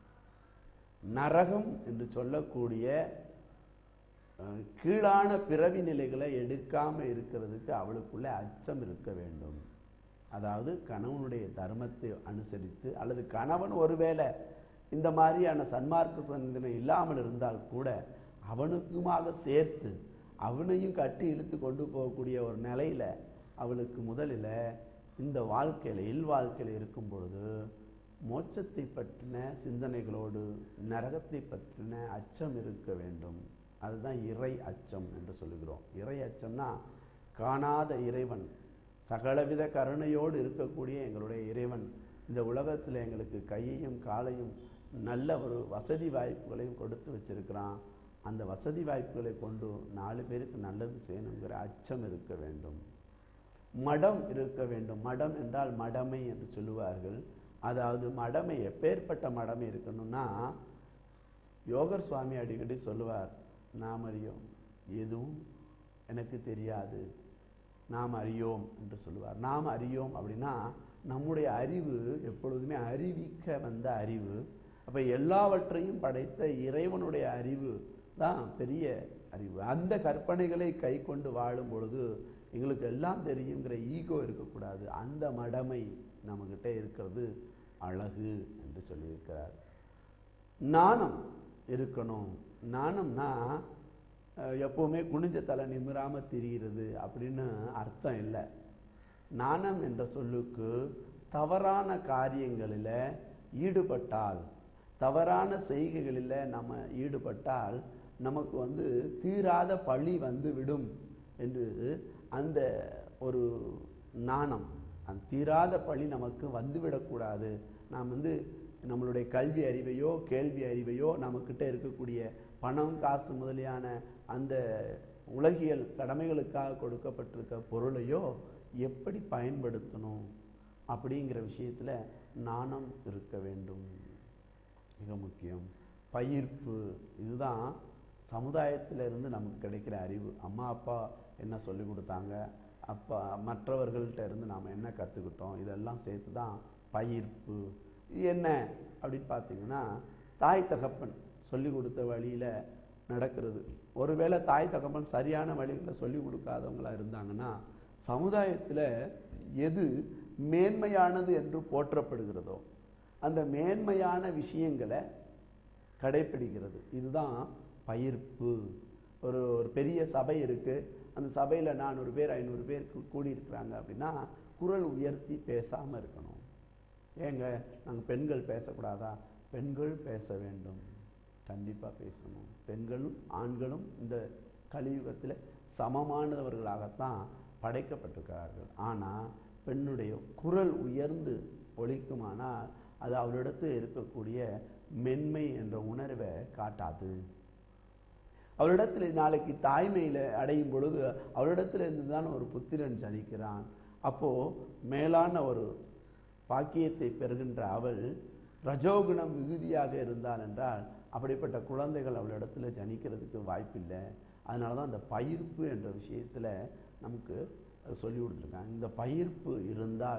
நரகம் என்று சொல்லக்கூடிய கீழான பிறவி நிலைகளை எடுக்காமல் இருக்கிறதுக்கு அவளுக்குள்ள அச்சம் இருக்க வேண்டும். அதாவது கணவனுடைய தர்மத்தை அனுசரித்து, அல்லது கணவன் ஒருவேளை இந்த மாதிரியான சன்மார்க்க சிந்தனை இல்லாமல் இருந்தால் கூட அவனுக்குமாக சேர்த்து அவனையும் கட்டி இழுத்து கொண்டு போகக்கூடிய ஒரு நிலையில அவளுக்கு முதலில் இந்த வாழ்க்கையில் இல்வாழ்க்கையில் இருக்கும் பொழுது மோட்சத்தை பற்றின சிந்தனைகளோடு நரகத்தை பற்றின அச்சம் இருக்க வேண்டும். அதுதான் இறை அச்சம் என்று சொல்லுகிறோம். இறை அச்சம்னா காணாத இறைவன், சகலவித கருணையோடு இருக்கக்கூடிய எங்களுடைய இறைவன் இந்த உலகத்தில் எங்களுக்கு கையையும் காலையும் நல்ல ஒரு வசதி வாய்ப்புகளையும் கொடுத்து வச்சிருக்கிறான். அந்த வசதி வாய்ப்புகளை கொண்டு 4 பேருக்கு நல்லது செய்யணுங்கிற அச்சம் இருக்க வேண்டும். மடம் இருக்க வேண்டும். மடம் என்றால் மடமை என்று சொல்லுவார்கள். அதாவது மடமை எப்பேற்பட்ட மடமை இருக்கணும்னா, யோகர் சுவாமி அடிக்கடி சொல்லுவார், நாம் அறியோம் எதுவும் எனக்கு தெரியாது, நாம் அறியோம் என்று சொல்லுவார். நாம் அறியோம் அப்படின்னா நம்முடைய அறிவு எப்பொழுதுமே அறிவிக்க வந்த அறிவு. அப்போ எல்லாவற்றையும் படைத்த இறைவனுடைய அறிவு தான் பெரிய அறிவு. அந்த கற்பனைகளை கை கொண்டு வாழும் பொழுது எங்களுக்கு எல்லாம் தெரியுங்கிற ஈகோ இருக்கக்கூடாது. அந்த மடமை நம்மகிட்ட இருக்கிறது அழகு என்று சொல்லியிருக்கிறார். நாணம் இருக்கணும். நாணம்னா எப்போவுமே குனிஞ்ச தலை நிமிராமல் திரிகிறது அப்படின்னு அர்த்தம் இல்லை. நாணம் என்ற சொல்லுக்கு தவறான காரியங்களில் ஈடுபட்டால், தவறான செய்கைகளில் நம்ம ஈடுபட்டால் நமக்கு தீராத பழி வந்து விடும் என்று அந்த ஒரு நாணம், அந்த தீராத பழி நமக்கு வந்துவிடக்கூடாது. நாம் நம்மளுடைய கல்வி அறிவையோ கேள்வி அறிவையோ நம்மக்கிட்ட இருக்கக்கூடிய பணம் காசு முதலியான அந்த உலகியல் கடமைகளுக்காக கொடுக்கப்பட்டிருக்க பொருளையோ எப்படி பயன்படுத்தணும் அப்படிங்கிற விஷயத்தில் நாணம் இருக்க வேண்டும். மிக முக்கியம். பயிர்ப்பு, இதுதான் சமுதாயத்திலிருந்து நமக்கு கிடைக்கிற அறிவு. அம்மா அப்பா என்ன சொல்லி கொடுத்தாங்க, அப்பா மற்றவர்கள்ட்ட இருந்து நாம் என்ன கற்றுக்கிட்டோம், இதெல்லாம் சேர்த்து தான் பயிர்ப்பு. இது என்ன அப்படின்னு பார்த்தீங்கன்னா, தாய் தகப்பன் சொல்லி கொடுத்த வழியில் நடக்கிறது. ஒருவேளை தாய் தகப்பன் சரியான வழிகளில் சொல்லி கொடுக்காதவங்களா இருந்தாங்கன்னா, சமுதாயத்தில் எது மேன்மையானது என்று போற்றப்படுகிறதோ அந்த மேன்மையான விஷயங்களை கடைப்பிடிக்கிறது. இதுதான் பயிர்ப்பு. ஒரு பெரிய சபை இருக்குது, அந்த சபையில் 400 பேர் 500 பேர் கூடியிருக்கிறாங்க அப்படின்னா குரல் உயர்த்தி பேசாமல் இருக்கணும். ஏங்க நாங்கள் பெண்கள் பேசக்கூடாதா? பெண்கள் பேச வேண்டும், கண்டிப்பாக பேசணும். பெண்களும் ஆண்களும் இந்த கலியுகத்தில் சமமானவர்களாகத்தான் படைக்கப்பட்டிருக்கிறார்கள். ஆனால் பெண்ணுடைய குரல் உயர்ந்து ஒலிக்குமானால் அது அவளிடத்தில் இருக்கக்கூடிய மென்மை என்ற உணர்வை காட்டாது. அவளிடத்தில் நாளைக்கு தாய்மையில் அடையும் பொழுது அவளிடத்தில் இருந்து தான் ஒரு புத்திரன் ஜனிக்கிறான். அப்போ மேலான ஒரு பாக்கியத்தை பெறுகின்ற அவள் ரஜோகுணம் மிகுதியாக இருந்தாள் என்றால் அப்படிப்பட்ட குழந்தைகள் அவளிடத்துல ஜனிக்கிறதுக்கு வாய்ப்பில்லை. அதனால தான் அந்த பயிர்ப்பு என்ற விஷயத்தில் நமக்கு சொல்லி கொடுத்துருக்காங்க. இந்த பயிர்ப்பு இருந்தால்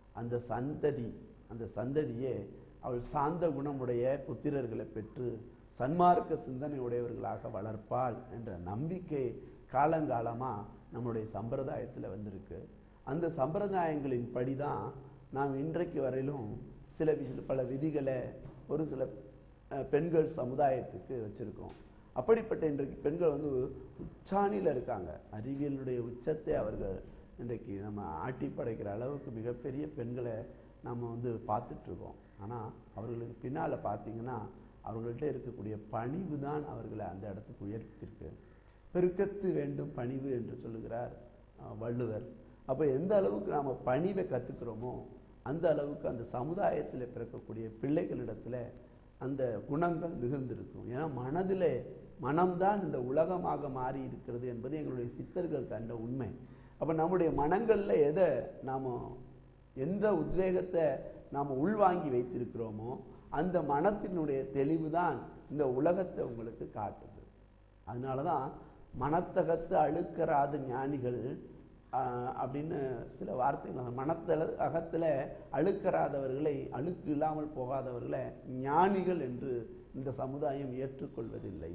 அந்த சந்ததியே அவள் சாந்த குணமுடைய புத்திரர்களை பெற்று சன்மார்க்க சிந்தனை உடையவர்களாக வளர்ப்பாள் என்ற நம்பிக்கை காலங்காலமாக நம்முடைய சம்பிரதாயத்தில் வந்திருக்கு. அந்த சம்பிரதாயங்களின் படிதான் நாம் இன்றைக்கு வரையிலும் பல விதிகளை ஒரு சில பெண்கள் சமுதாயத்துக்கு வச்சுருக்கோம். அப்படிப்பட்ட இன்றைக்கு பெண்கள் உச்சாணியில் இருக்காங்க. அறிவியலுடைய உச்சத்தை அவர்கள் இன்றைக்கு நம்ம ஆட்டி படைக்கிற அளவுக்கு மிகப்பெரிய பெண்களை நம்ம பார்த்துட்ருக்கோம். ஆனால் அவர்களுக்கு பின்னால் பார்த்தீங்கன்னா அவர்கள்ட்ட இருக்கக்கூடிய பணிவு தான் அவர்களை அந்த இடத்துக்கு உயர்த்திருக்கு. பெருக்கத்து வேண்டும் பணிவு என்று சொல்லுகிறார் வள்ளுவர். அப்போ எந்த அளவுக்கு நாம் பணிவை கற்றுக்கிறோமோ அந்த அளவுக்கு அந்த சமுதாயத்தில் பிறக்கக்கூடிய பிள்ளைகளிடத்தில் அந்த குணங்கள் மிகுந்திருக்கும். ஏன்னா மனம்தான் இந்த உலகமாக மாறி இருக்கிறது என்பது எங்களுடைய சித்தர்கள் கண்ட உண்மை. அப்போ நம்முடைய மனங்களில் எந்த உத்வேகத்தை நாம் உள்வாங்கி வைத்திருக்கிறோமோ அந்த மனத்தினுடைய தெளிவு தான் இந்த உலகத்தை உங்களுக்கு காட்டுது. அதனால தான் மனத்தகத்து அழுக்கறாத ஞானிகள் அப்படின்னு சில வார்த்தைகள், அகத்தில் அழுக்கறாதவர்களை, அழுக்கு இல்லாமல் போகாதவர்களை ஞானிகள் என்று இந்த சமுதாயம் ஏற்றுக்கொள்வதில்லை.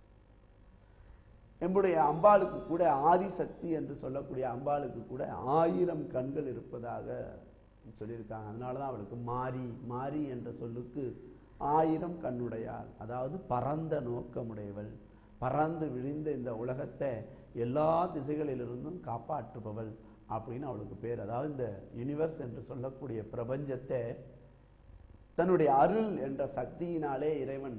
நம்முடைய அம்பாளுக்கு கூட ஆதிசக்தி என்று சொல்லக்கூடிய அம்பாளுக்கு கூட 1000 கண்கள் இருப்பதாக சொல்லியிருக்காங்க. அதனால தான் அவளுக்கு மாரி என்ற சொல்லுக்கு 1000 கண்ணுடையாள், அதாவது பரந்த நோக்கமுடையவள், பறந்து விழிந்த இந்த உலகத்தை எல்லா திசைகளிலிருந்தும் காப்பாற்றுபவள் அப்படின்னு அவளுக்கு பேர். அதாவது இந்த யூனிவர்ஸ் என்று சொல்லக்கூடிய பிரபஞ்சத்தை தன்னுடைய அருள் என்ற சக்தியினாலே இறைவன்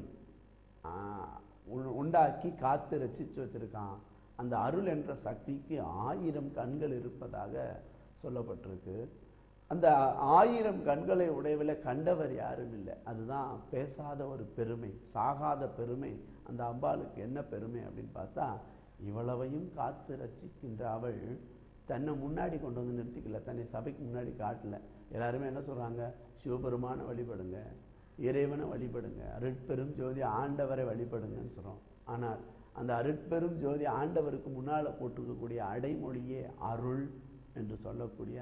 உண்டாக்கி காத்து ரசித்து வச்சிருக்கான். அந்த அருள் என்ற சக்திக்கு 1000 கண்கள் இருப்பதாக சொல்லப்பட்டிருக்கு. அந்த 1000 கண்களை உடையவில்லை கண்டவர் யாரும் இல்லை. அதுதான் பேசாத ஒரு பெருமை, சாகாத பெருமை. அந்த அம்பாளுக்கு என்ன பெருமை அப்படின்னு பார்த்தா, இவ்வளவையும் காத்து ரசிக்கின்ற அவள் தன்னை முன்னாடி கொண்டு வந்து நிறுத்திக்கல, தன்னை சபைக்கு முன்னாடி காட்டல. எல்லாருமே என்ன சொல்றாங்க? சிவபெருமான வழிபடுங்க, இறைவனை வழிபடுங்க, அருட்பெரும் ஜோதி ஆண்டவரை வழிபடுங்கன்னு சொல்றோம். ஆனால் அந்த அருட்பெரும் ஜோதி ஆண்டவருக்கு முன்னால் போட்டிருக்கக்கூடிய அடைமொழியே அருள் என்று சொல்லக்கூடிய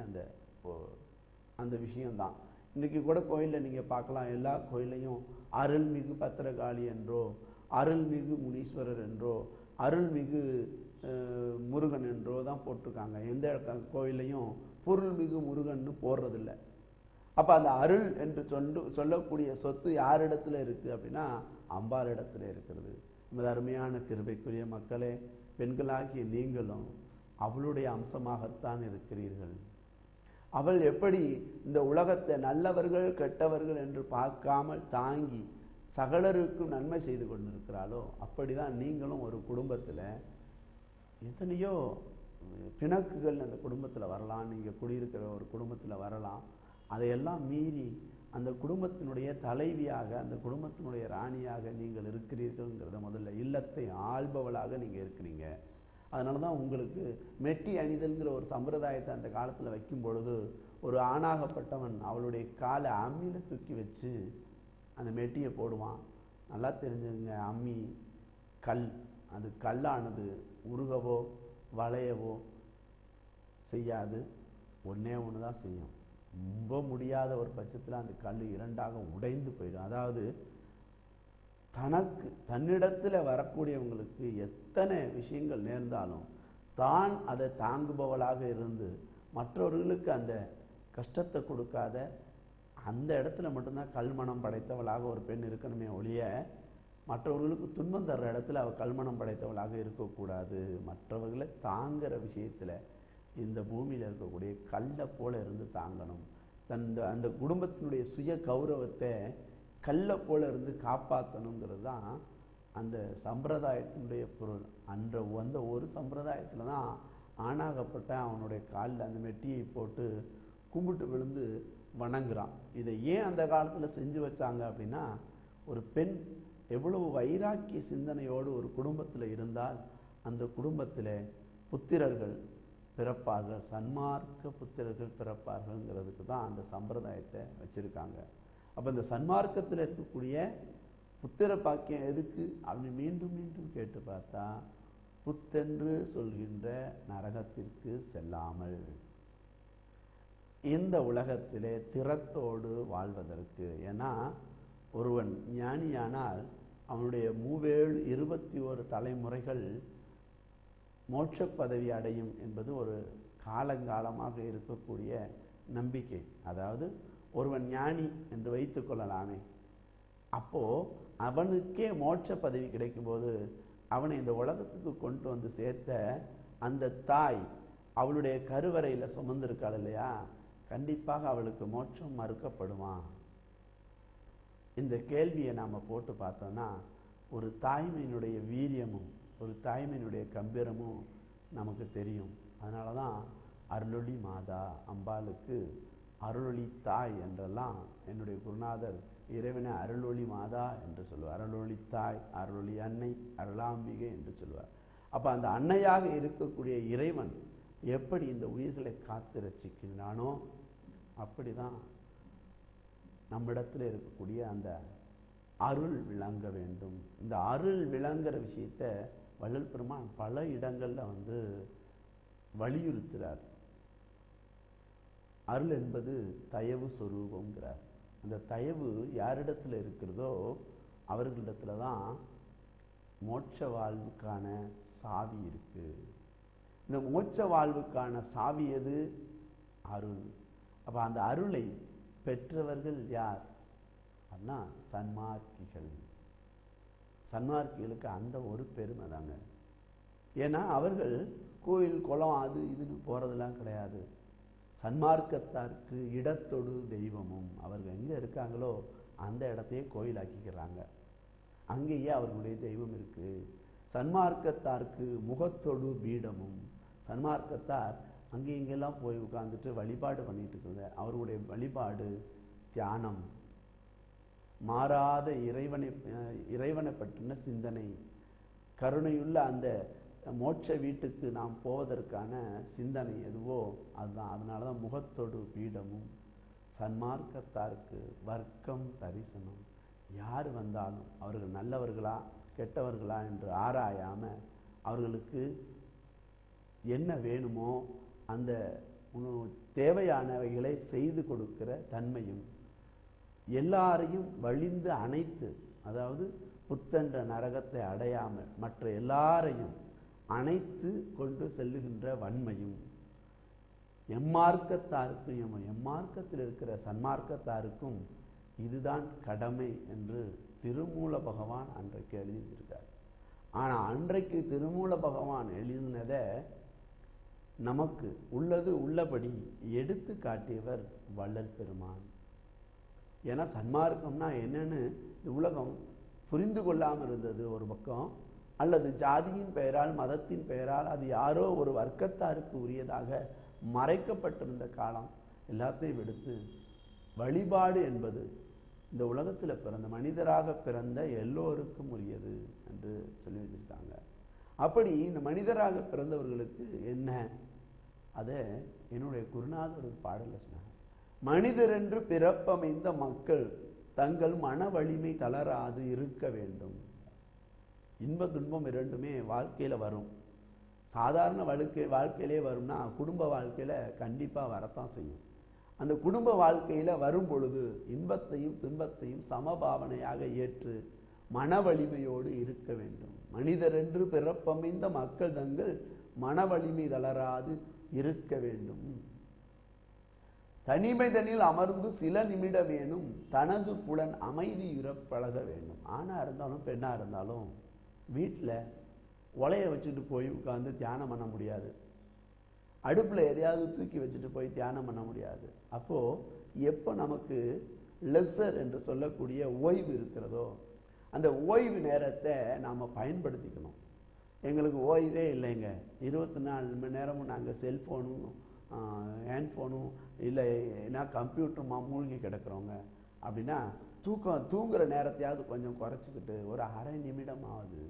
அந்த விஷயம்தான். இன்றைக்கி கூட கோயிலில் நீங்கள் பார்க்கலாம், எல்லா கோயிலையும் அருள்மிகு பத்திரகாளி என்றோ, அருள்மிகு முனீஸ்வரர் என்றோ, அருள்மிகு முருகன் என்றோ தான் போட்டிருக்காங்க. எந்த கோயிலையும் பொருள்மிகு முருகன்னு போடுறதில்லை. அப்போ அந்த அருள் என்று சொல்லக்கூடிய சொத்து யாரிடத்துல இருக்குது அப்படின்னா அம்பாளிடத்துல இருக்கிறது. நமது அருமையான கிருபைக்குரிய மக்களே, பெண்களாகிய நீங்களும் அவளுடைய அம்சமாகத்தான் இருக்கிறீர்கள். அவள் எப்படி இந்த உலகத்தை நல்லவர்கள் கெட்டவர்கள் என்று பார்க்காமல் தாங்கி சகலருக்கும் நன்மை செய்து கொண்டிருக்கிறாளோ அப்படிதான் நீங்களும் ஒரு குடும்பத்தில் எத்தனையோ பிணக்குகள் அந்த குடும்பத்தில் வரலாம், நீங்கள் குடியிருக்கிற ஒரு குடும்பத்தில் வரலாம். அதையெல்லாம் மீறி அந்த குடும்பத்தினுடைய தலைவியாக, அந்த குடும்பத்தினுடைய ராணியாக நீங்கள் இருக்கிறீர்கள்ங்கிறத முதல்ல இல்லத்தை ஆள்பவளாக நீங்கள் இருக்கிறீங்க. அதனால தான் உங்களுக்கு மெட்டி அணிதல்ங்கிற ஒரு சம்பிரதாயத்தை அந்த காலத்தில் வைக்கும் பொழுது ஒரு ஆணாகப்பட்டவன் அவளுடைய காலை அம்மியில் தூக்கி வச்சு அந்த மெட்டியை போடுவான். நல்லா தெரிஞ்சுங்க, அம்மி கல், அது கல்லானது உருகவோ வளையவோ செய்யாது, ஒன்றே ஒன்று தான் செய்யும். ரொம்ப முடியாத ஒரு பட்சத்தில் அந்த கல் 2ஆக உடைந்து போயிடும். அதாவது தன்னிடத்தில் வரக்கூடியவங்களுக்கு எத்தனை விஷயங்கள் நேர்ந்தாலும் தான் அதை தாங்குபவளாக இருந்து மற்றவர்களுக்கு அந்த கஷ்டத்தை கொடுக்காத அந்த இடத்துல மட்டும்தான் கல்மணம் படைத்தவளாக ஒரு பெண் இருக்கணுமே ஒழிய மற்றவர்களுக்கு துன்பம் தர்ற இடத்துல அவள் கல்மணம் படைத்தவளாக இருக்கக்கூடாது. மற்றவர்களை தாங்குகிற விஷயத்தில் இந்த பூமியில் இருக்கக்கூடிய கல்லை போல இருந்து தாங்கணும். அந்த குடும்பத்தினுடைய சுய கௌரவத்தை கல்லை போல இருந்து காப்பாற்றணுங்கிறது தான் அந்த சம்பிரதாயத்தினுடைய பொருள். அந்த ஒரு சம்பிரதாயத்தில் தான் ஆணாகப்பட்ட அவனுடைய காலில் அந்த மெட்டியை போட்டு கும்பிட்டு விழுந்து வணங்குறான். இதை ஏன் அந்த காலத்தில் செஞ்சு வச்சாங்க அப்படின்னா, ஒரு பெண் எவ்வளவு வைராக்கிய சிந்தனையோடு ஒரு குடும்பத்தில் இருந்தால் அந்த குடும்பத்தில் புத்திரர்கள் பிறப்பார்கள், சன்மார்க்க புத்திரர்கள் பிறப்பார்கள்ங்கிறதுக்கு தான் அந்த சம்பிரதாயத்தை வச்சுருக்காங்க. அப்போ இந்த சன்மார்க்கத்தில் இருக்கக்கூடிய புத்திர பாக்கியம் எதுக்கு அப்படின்னு மீண்டும் மீண்டும் கேட்டு பார்த்தா, புத்தென்று சொல்கின்ற நரகத்திற்கு செல்லாமல் இந்த உலகத்திலே திறத்தோடு வாழ்வதற்கு. ஏன்னா ஒருவன் ஞானியானால் அவனுடைய 21 தலைமுறைகள் மோட்ச பதவி அடையும் என்பது ஒரு காலங்காலமாக இருக்கக்கூடிய நம்பிக்கை. அதாவது ஒருவன் ஞானி என்று வைத்துக் கொள்ளலாமே, அப்போ அவனுக்கே மோட்ச பதவி கிடைக்கும்போது அவனை இந்த உலகத்துக்கு கொண்டு வந்து சேர்த்த அந்த தாய் அவளுடைய கருவறையில் சுமந்திருக்காள் இல்லையா, கண்டிப்பாக அவளுக்கு மோட்சம் மறுக்கப்படுமா? இந்த கேள்வியை நாம் போட்டு பார்த்தோம்னா ஒரு தாய்மையினுடைய வீரியமும் ஒரு தாய்மையினுடைய கம்பீரமும் நமக்கு தெரியும். அதனால தான் அருளொளி மாதா அம்பாளுக்கு அருளொளி தாய் என்றெல்லாம் என்னுடைய குருநாதர் இறைவனை அருளொளி மாதா என்று சொல்லுவார். அருளொளி தாய், அருளொளி அன்னை, அருளாம்பிகை என்று சொல்லுவார். அப்போ அந்த அன்னையாக இருக்கக்கூடிய இறைவன் எப்படி இந்த உயிர்களை காத்து ரட்சிக்கின்றானோ அப்படிதான் நம்மிடத்தில் இருக்கக்கூடிய அந்த அருள் விளங்க வேண்டும். இந்த அருள் விளங்குற விஷயத்தை வள்ளல் பெருமான் பல இடங்கள்ல வலியுறுத்துகிறார். அருள் என்பது தயவு சொரூபம்ங்கிறார். அந்த தயவு யாரிடத்துல இருக்கிறதோ அவர்களிடத்துல தான் மோட்ச வாழ்வுக்கான சாவி இருக்கு. இந்த மோட்ச வாழ்வுக்கான சாவி எது? அருள். அப்ப அந்த அருளை பெற்றவர்கள் யார் அப்படின்னா சன்மார்க்கிகள். சன்மார்க்கிகளுக்கு அந்த ஒரு பெருமை தாங்க. ஏன்னா அவர்கள் கோயில் குளம் அது இதுன்னு போறதெல்லாம் கிடையாது. சன்மார்க்கத்தாருக்கு இடத்தொடு தெய்வமும். அவர்கள் எங்க இருக்காங்களோ அந்த இடத்தையே கோயிலாக்கிக்கிறாங்க, அங்கேயே அவர்களுடைய தெய்வம் இருக்கு. சன்மார்க்கத்தாருக்கு முகத்தொடு பீடமும். சன்மார்க்கத்தார் அங்கே இங்கெல்லாம் போய் உட்கார்ந்துட்டு வழிபாடு பண்ணிட்டு இருக்காங்க. அவர்களுடைய வழிபாடு தியானம், மாறாத இறைவனை பற்றின சிந்தனை, கருணையுள்ள அந்த மோட்ச வீட்டுக்கு நாம் போவதற்கான சிந்தனை எதுவோ அதுதான். அதனால தான் முகத்தொடு பீடமும். சன்மார்க்கத்தாருக்கு வர்க்கம் தரிசனம். யார் வந்தாலும் அவர்கள் நல்லவர்களா கெட்டவர்களா என்று ஆராயாம அவர்களுக்கு என்ன வேணுமோ அந்த தேவையானவைகளை செய்து கொடுக்கிற தன்மையும், எல்லாரையும் வழிந்து அணைத்து, அதாவது புத்தென்ற நரகத்தை அடையாமல் மற்ற எல்லாரையும் அணைத்து கொண்டு செல்லுகின்ற வன்மையும், எம்மார்க்கத்தாருக்கும் எம்மார்க்கத்தில் இருக்கிற சன்மார்க்கத்தாருக்கும் இதுதான் கடமை என்று திருமூல பகவான் அன்றைக்கு எழுதியிருக்கார். ஆனால் அன்றைக்கு திருமூல பகவான் எழுதினதை நமக்கு உள்ளது உள்ளபடி எடுத்து காட்டியவர் வள்ளல் பெருமான். ஏன்னா சன்மார்க்கம்னா என்னன்னு இந்த உலகம் புரிந்து கொள்ளாமல் இருந்தது ஒரு பக்கம், அல்லது ஜாதியின் பெயரால் மதத்தின் பெயரால் அது யாரோ ஒரு வர்க்கத்தாருக்கு உரியதாக மறைக்கப்பட்டிருந்த காலம் எல்லாத்தையும் எடுத்து வழிபாடு என்பது இந்த உலகத்தில் பிறந்த மனிதராக பிறந்த எல்லோருக்கும் உரியது என்று சொல்லி வச்சிருக்காங்க. அப்படி இந்த மனிதராக பிறந்தவர்களுக்கு என்ன, அதை என்னுடைய குருநாதர் ஒரு பாடல சொன்னாங்க. மனிதர் என்று பிறப்பமைந்த மக்கள் தங்கள் மன வலிமை தளராது இருக்க வேண்டும். இன்ப துன்பம் இரண்டுமே வாழ்க்கையில வரும். சாதாரண வாழ்க்கையிலே வரும்னா குடும்ப வாழ்க்கையில கண்டிப்பா வரத்தான் செய்யும். அந்த குடும்ப வாழ்க்கையில வரும் பொழுது இன்பத்தையும் துன்பத்தையும் சமபாவனையாக ஏற்று மன வலிமையோடு இருக்க வேண்டும். மனிதர் என்று பிறப்பமைந்த மக்கள் தங்கள் மன வலிமை தளராது இருக்க வேண்டும். தனிமைதனில் அமர்ந்து சில நிமிடமேனும் தனது புலன் அமைதியுற பழக வேண்டும். ஆணா இருந்தாலும் பெண்ணா இருந்தாலும் வீட்டில் உலைய வச்சுட்டு போய் உட்கார்ந்து தியானம் பண்ண முடியாது. அடுப்பில் எதையாவது தூக்கி வச்சுட்டு போய் தியானம் பண்ண முடியாது. அப்போ எப்போ நமக்கு லெசர் என்று சொல்லக்கூடிய ஓய்வு இருக்கிறதோ அந்த ஓய்வு நேரத்தை நாம் பயன்படுத்திக்கணும். எங்களுக்கு ஓய்வே இல்லைங்க, 24 மணி நேரமும் நாங்கள் செல்ஃபோனும் ஹேண்ட்ஃபோனும் இல்லைன்னா கம்ப்யூட்டருமா மூழ்கி கிடக்கிறோங்க அப்படின்னா தூங்குற நேரத்தையாவது கொஞ்சம் குறைச்சிக்கிட்டு ஒரு அரை நிமிடமாவது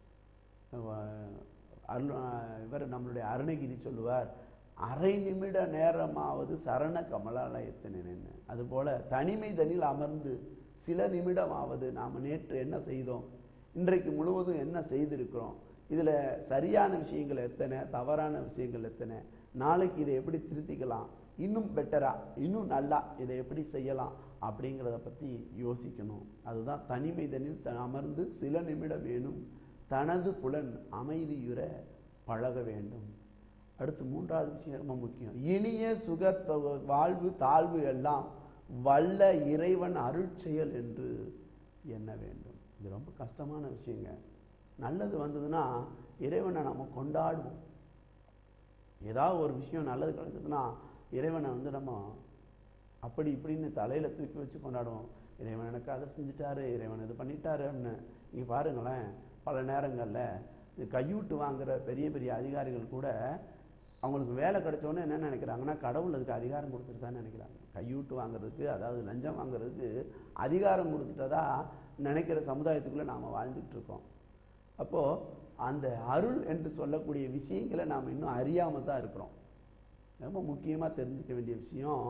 இவர் நம்மளுடைய அருணகிரி சொல்லுவார், அரை நிமிட நேரமாவது சரண கமலாலயத்தினேன்னு. அதுபோல தனிமை தனியில் அமர்ந்து சில நிமிடமாவது நாம் நேற்று என்ன செய்தோம், இன்றைக்கு முழுவதும் என்ன செய்திருக்கிறோம், இதில் சரியான விஷயங்கள் எத்தனை, தவறான விஷயங்கள் எத்தனை, நாளைக்கு இதை எப்படி திருத்திக்கலாம், இன்னும் பெட்டரா இன்னும் நல்லா இதை எப்படி செய்யலாம் அப்படிங்கிறத பற்றி யோசிக்கணும். அதுதான் தனிமை தனியில் அமர்ந்து சில நிமிடம் வேணும் தனது புலன் அமைதியுற பழக வேண்டும். அடுத்து 3வது விஷயம் ரொம்ப முக்கியம். இனிய சுக வாழ்வு தாழ்வு எல்லாம் வல்ல இறைவன் அருட்செயல் என்று எண்ண வேண்டும். இது ரொம்ப கஷ்டமான விஷயங்க. நல்லது வந்ததுன்னா இறைவனை நம்ம கொண்டாடுவோம். ஏதாவது ஒரு விஷயம் நல்லது கிடைச்சதுன்னா இறைவனை நம்ம அப்படி இப்படின்னு தலையில தூக்கி வச்சு கொண்டாடுவோம். இறைவன் எனக்கு அதை செஞ்சுட்டாரு, இறைவன் இது பண்ணிட்டாரு அப்படின்னு. நீங்க பாருங்களேன், பல நேரங்களில் இது கையூட்டு வாங்குற பெரிய பெரிய அதிகாரிகள் கூட அவங்களுக்கு வேலை கிடைச்சோன்னு என்ன நினைக்கிறாங்கன்னா, கடவுள் அதுக்கு அதிகாரம் கொடுத்துருதான்னு நினைக்கிறாங்க. கையூட்டு வாங்குறதுக்கு, அதாவது லஞ்சம் வாங்குறதுக்கு அதிகாரம் கொடுத்துட்டதா நினைக்கிற சமுதாயத்துக்குள்ள நாம் வாழ்ந்துட்டு இருக்கோம். அப்போ அந்த அருள் என்று சொல்லக்கூடிய விஷயங்களை நாம் இன்னும் அறியாம தான் இருக்கிறோம். ரொம்ப முக்கியமா தெரிஞ்சுக்க வேண்டிய விஷயம்,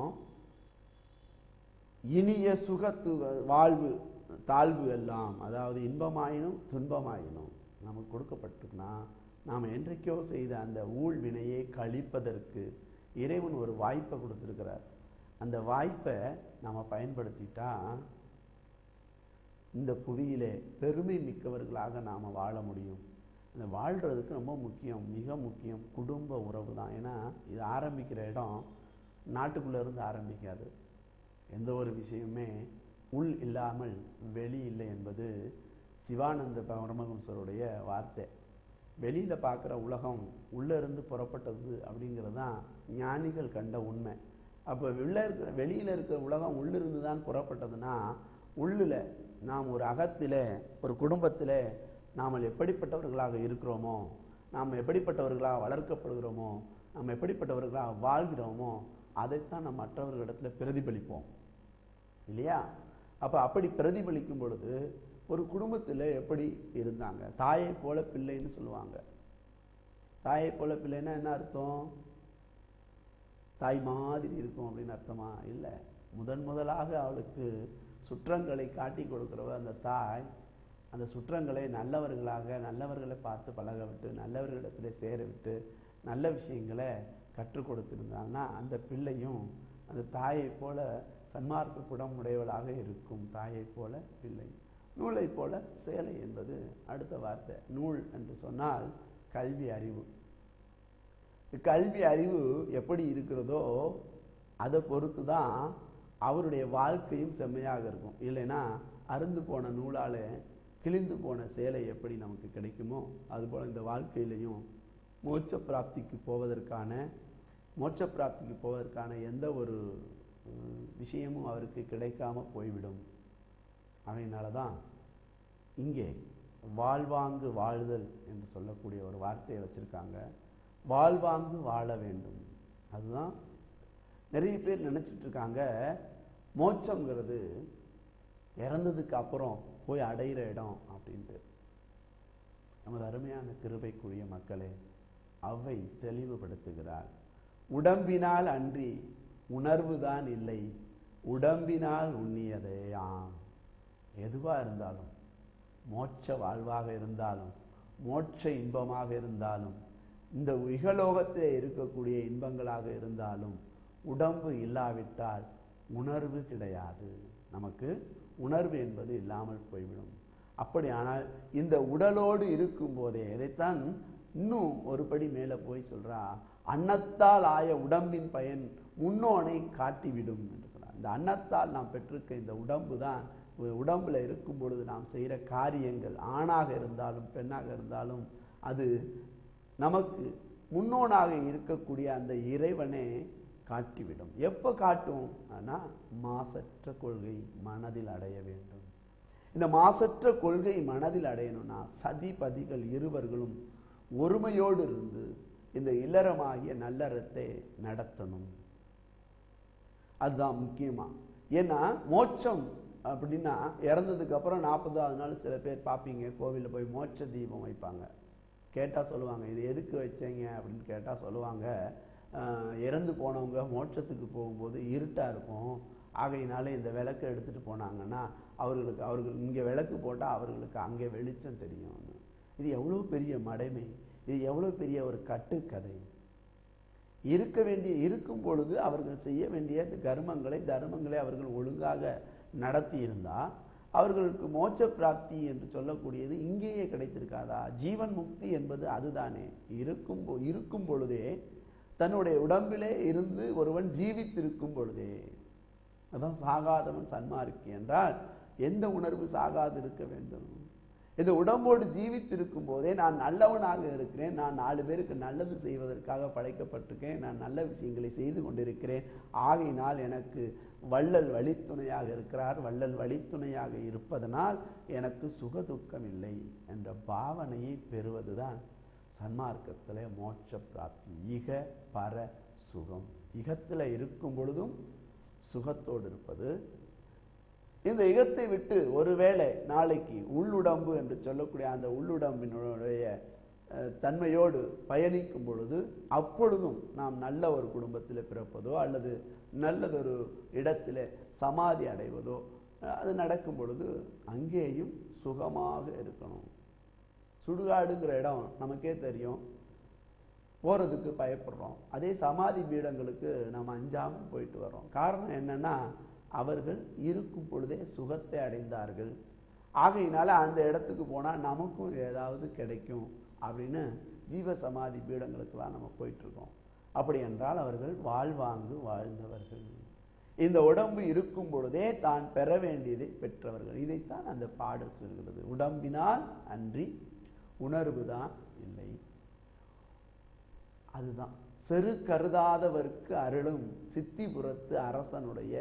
இனிய சுகத்து வாழ்வு தாழ்வு எல்லாம், அதாவது இன்பமாயினும் துன்பமாயினும் நமக்கு கொடுக்கப்பட்டிருக்குன்னா நாம் என்றைக்கோ செய்த அந்த ஊழ் வினையை கழிப்பதற்கு இறைவன் ஒரு வாய்ப்பை கொடுத்திருக்கிறார். அந்த வாய்ப்பை நாம் பயன்படுத்திட்டா இந்த புவியிலே பெருமை மிக்கவர்களாக நாம் வாழ முடியும். இந்த வாழ்கிறதுக்கு ரொம்ப முக்கியம், மிக முக்கியம் குடும்ப உறவு தான். ஏன்னா இது ஆரம்பிக்கிற இடம் நாட்டுக்குள்ளே இருந்து ஆரம்பிக்காது. எந்த ஒரு விஷயமே உள் இல்லாமல் வெளி இல்லை என்பது சிவானந்த பரமஹம்சருடைய வார்த்தை. வெளியில் பார்க்குற உலகம் உள்ளே இருந்து புறப்பட்டது அப்படிங்கிறது தான் ஞானிகள் கண்ட உண்மை. அப்போ வெளியில் இருக்கிற உலகம் உள்ளிருந்து தான் புறப்பட்டதுன்னா, உள்ளில் நாம் ஒரு அகத்தில் ஒரு குடும்பத்தில் நாம் எப்படிப்பட்டவர்களாக இருக்கிறோமோ, நாம் எப்படிப்பட்டவர்களாக வளர்க்கப்படுகிறோமோ, நாம் எப்படிப்பட்டவர்களாக வாழ்கிறோமோ அதைத்தான் நம்ம மற்றவர்களிடத்தில் பிரதிபலிப்போம் இல்லையா? அப்போ அப்படி பிரதிபலிக்கும் பொழுது ஒரு குடும்பத்தில் எப்படி இருந்தாங்க, தாயை போல பிள்ளைன்னு சொல்லுவாங்க. தாயை போல பிள்ளைன்னா என்ன அர்த்தம்? தாய் மாதிரி இருக்கும் அப்படின்னு அர்த்தமா? இல்லை. முதலாக அவளுக்கு சுற்றங்களை காட்டி கொடுக்கிறவ அந்த தாய். அந்த சுற்றங்களை நல்லவர்களை பார்த்து பழக விட்டு, நல்லவர்களிடத்தில் சேர விட்டு, நல்ல விஷயங்களை கற்றுக் கொடுத்திருந்தாங்கன்னா அந்த பிள்ளையும் அந்த தாயை போல சன்மார்க்க குணம் உடையவளாக இருக்கும். தாயை போல பிள்ளை, நூலை போல சேலை என்பது அடுத்த வார்த்தை. நூல் என்று சொன்னால் கல்வி அறிவு. கல்வி அறிவு எப்படி இருக்கிறதோ அதை பொறுத்து தான் அவருடைய வாழ்க்கையும் செம்மையாக இருக்கும். இல்லைன்னா அருந்து போன நூலால் கிழிந்து போன சேலை எப்படி நமக்கு கிடைக்குமோ அதுபோல் இந்த வாழ்க்கையிலையும் மோட்ச பிராப்திக்கு போவதற்கான எந்த ஒரு விஷயமும் அவருக்கு கிடைக்காம போய்விடும். அதனால தான் இங்கே வாழ்வாங்கு வாழ்தல் என்று சொல்லக்கூடிய ஒரு வார்த்தையை வச்சிருக்காங்க. வாழ்வாங்கு வாழ வேண்டும். அதுதான் நிறைய பேர் நினைச்சிட்டு இருக்காங்க மோட்சங்கிறது இறந்ததுக்கு அப்புறம் போய் அடையிற இடம் அப்படின்ட்டு. நமது அருமையான கிருபைக்குரிய மக்களே, அவை தெளிவுபடுத்துகிறார். உடம்பினால் அன்றி உணர்வுதான் இல்லை, உடம்பினால் உண்ணியதேயாம். எதுவா இருந்தாலும், மோட்ச வாழ்வாக இருந்தாலும், மோட்ச இன்பமாக இருந்தாலும், இந்த இகலோகத்தில் இருக்கக்கூடிய இன்பங்களாக இருந்தாலும், உடம்பு இல்லாவிட்டால் உணர்வு கிடையாது. நமக்கு உணர்வு என்பது இல்லாமல் போய்விடும். அப்படியானால் இந்த உடலோடு இருக்கும் போதே, இதைத்தான் இன்னும் ஒரு படி மேலே போய் சொல்றா, அன்னத்தால் ஆய உடம்பின் பயன் முன்னோனை காட்டிவிடும் என்று சொன்னார். இந்த அன்னத்தால் நாம் பெற்றிருக்க இந்த உடம்பு தான், உடம்புல இருக்கும் பொழுது நாம் செய்கிற காரியங்கள் ஆணாக இருந்தாலும் பெண்ணாக இருந்தாலும் அது நமக்கு முன்னோனாக இருக்கக்கூடிய அந்த இறைவனை காட்டிவிடும். எப்போ காட்டும்? ஆனால் மாசற்ற கொள்கை மனதில் அடைய வேண்டும். இந்த மாசற்ற கொள்கை மனதில் அடையணும்னா சதிபதிகள் இருவர்களும் ஒருமையோடு இருந்து இந்த இல்லறமாகிய நல்லறத்தை நடத்தணும். அதுதான் முக்கியமா. ஏன்னா மோட்சம் அப்படின்னா இறந்ததுக்கு அப்புறம் 40வது நாள் சில பேர் பார்ப்பீங்க, கோவிலில் போய் மோட்ச தீபம் வைப்பாங்க. கேட்டால் சொல்லுவாங்க, இது எதுக்கு வச்சீங்க அப்படின்னு கேட்டால் சொல்லுவாங்க, இறந்து போனவங்க மோட்சத்துக்கு போகும்போது இருட்டாக இருக்கும், ஆகையினால இந்த விளக்கை எடுத்துகிட்டு போனாங்கன்னா அவர்கள் இங்கே விளக்கு போட்டால் அவர்களுக்கு அங்கே வெளிச்சம் தெரியும். இது எவ்வளோ பெரிய மடைமை, இது எவ்வளோ பெரிய ஒரு கட்டுக்கதை. இருக்கும் பொழுது அவர்கள் செய்ய வேண்டிய தர்மங்களை அவர்கள் ஒழுங்காக நடத்தி இருந்தால் அவர்களுக்கு மோட்ச பிராப்தி என்று சொல்லக்கூடியது இங்கேயே கிடைத்திருக்காதா? ஜீவன் முக்தி என்பது அதுதானே. இருக்கும் பொழுதே தன்னுடைய உடம்பிலே இருந்து ஒருவன் ஜீவித்திருக்கும் பொழுதே, அதான் சாகாதவன் சன்மார்க்கி என்றால் எந்த உணர்வு சாகாது இருக்க வேண்டும்? இந்த உடம்போடு ஜீவித்திருக்கும் போதே நான் நல்லவனாக இருக்கிறேன், நான் 4 பேருக்கு நல்லது செய்வதற்காக படைக்கப்பட்டிருக்கேன், நான் நல்ல விஷயங்களை செய்து கொண்டிருக்கிறேன், ஆகையினால் எனக்கு வள்ளல் வழித்துணையாக இருக்கிறார், வள்ளல் வழித்துணையாக இருப்பதனால் எனக்கு சுகதுக்கம் இல்லை என்ற பாவனையை பெறுவதுதான் சன்மார்க்கத்தில் மோட்ச பிராப்தி. இக பர சுகம். இகத்தில் இருக்கும் பொழுதும் சுகத்தோடு இருப்பது. இந்த இகத்தை விட்டு ஒருவேளை நாளைக்கு உள்ளுடம்பு என்று சொல்லக்கூடிய அந்த உள்ளுடம்பினுடைய தன்மையோடு பயணிக்கும் பொழுது அப்பொழுதும் நாம் நல்ல ஒரு குடும்பத்தில் பிறப்பதோ அல்லது நல்லதொரு இடத்துல சமாதி அடைவதோ அது நடக்கும் பொழுது அங்கேயும் சுகமாக இருக்கணும். சுடுகாடுங்கிற இடம் நமக்கே தெரியும், போகிறதுக்கு பயப்படுறோம். அதே சமாதி பீடங்களுக்கு நம்ம அஞ்சாமல் போயிட்டு வரோம். காரணம் என்னன்னா, அவர்கள் இருக்கும் பொழுதே சுகத்தை அடைந்தார்கள். ஆகையினால அந்த இடத்துக்கு போனால் நமக்கும் ஏதாவது கிடைக்கும் அப்படின்னு ஜீவ சமாதி பீடங்களுக்கெல்லாம் நம்ம போயிட்டுருக்கோம். அப்படி என்றால் அவர்கள் வாழ்வாங்கு வாழ்ந்தவர்கள், இந்த உடம்பு இருக்கும் பொழுதே தான் பெற வேண்டியதை பெற்றவர்கள். இதைத்தான் அந்த பாடல் சொல்கிறது. உடம்பினால் அன்றி உணர்வு தான் இல்லை. அதுதான் செரு கருதாதவர்க்கு அருளும் சித்திபுரத்து அரசனுடைய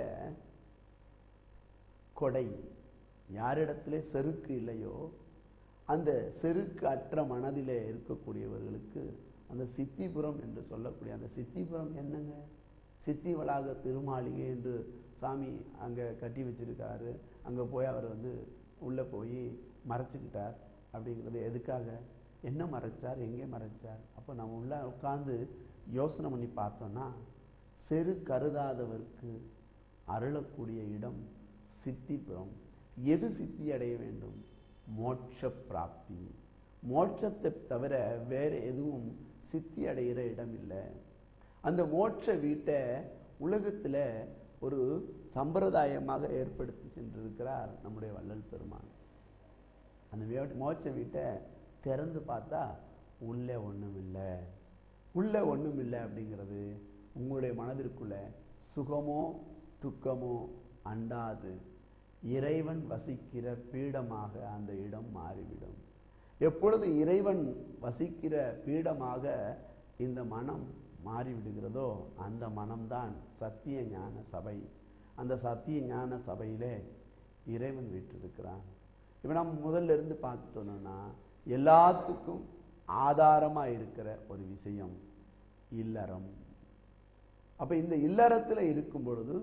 கொடை. யாரிடத்திலே செருக்கு இல்லையோ அந்த செருக்கு அற்ற மனதிலே இருக்கக்கூடியவர்களுக்கு அந்த சித்திபுரம் என்று சொல்லக்கூடிய அந்த சித்திபுரம் என்னங்க? சித்தி வளாக திருமாளிகை என்று சாமி அங்கே கட்டி வச்சிருக்காரு. அங்கே போய் அவர் உள்ளே போய் மறைச்சிக்கிட்டார். அப்படிங்கிறது எதுக்காக? என்ன மறைச்சார், எங்கே மறைச்சார்? அப்போ நம்ம உள்ள உட்கார்ந்து யோசனை பண்ணி பார்த்தோம்னா, செரு கருதாதவர்க்கு அருளக்கூடிய இடம் சித்திபுரம். எது சித்தி அடைய வேண்டும்? மோட்ச பிராப்தி. மோட்சத்தை தவிர வேற எதுவும் சித்தி அடைகிற இடம் இல்லை. அந்த மோட்ச வீட்டை உலகத்தில் ஒரு சம்பிரதாயமாக ஏற்படுத்தி சென்றிருக்கிறார் நம்முடைய வள்ளல் பெருமான். அந்த மோட்ச வீட்டை திறந்து பார்த்தா உள்ளே ஒன்றும் இல்லை. உள்ளே ஒன்றும் இல்லை அப்படிங்கிறது உங்களுடைய மனதிற்குள்ள சுகமோ துக்கமோ அண்டாது இறைவன் வசிக்கிற பீடமாக அந்த இடம் மாறிவிடும். எப்பொழுது இறைவன் வசிக்கிற பீடமாக இந்த மனம் மாறிவிடுகிறதோ அந்த மனம்தான் சத்திய ஞான சபை. அந்த சத்திய ஞான சபையிலே இறைவன் வீற்றிருக்கிறான். இப்போ நம்ம முதல்ல இருந்து பார்த்துட்டோம்னா எல்லாத்துக்கும் ஆதாரமாக இருக்கிற ஒரு விஷயம் இல்லறம். அப்போ இந்த இல்லறத்தில் இருக்கும் பொழுது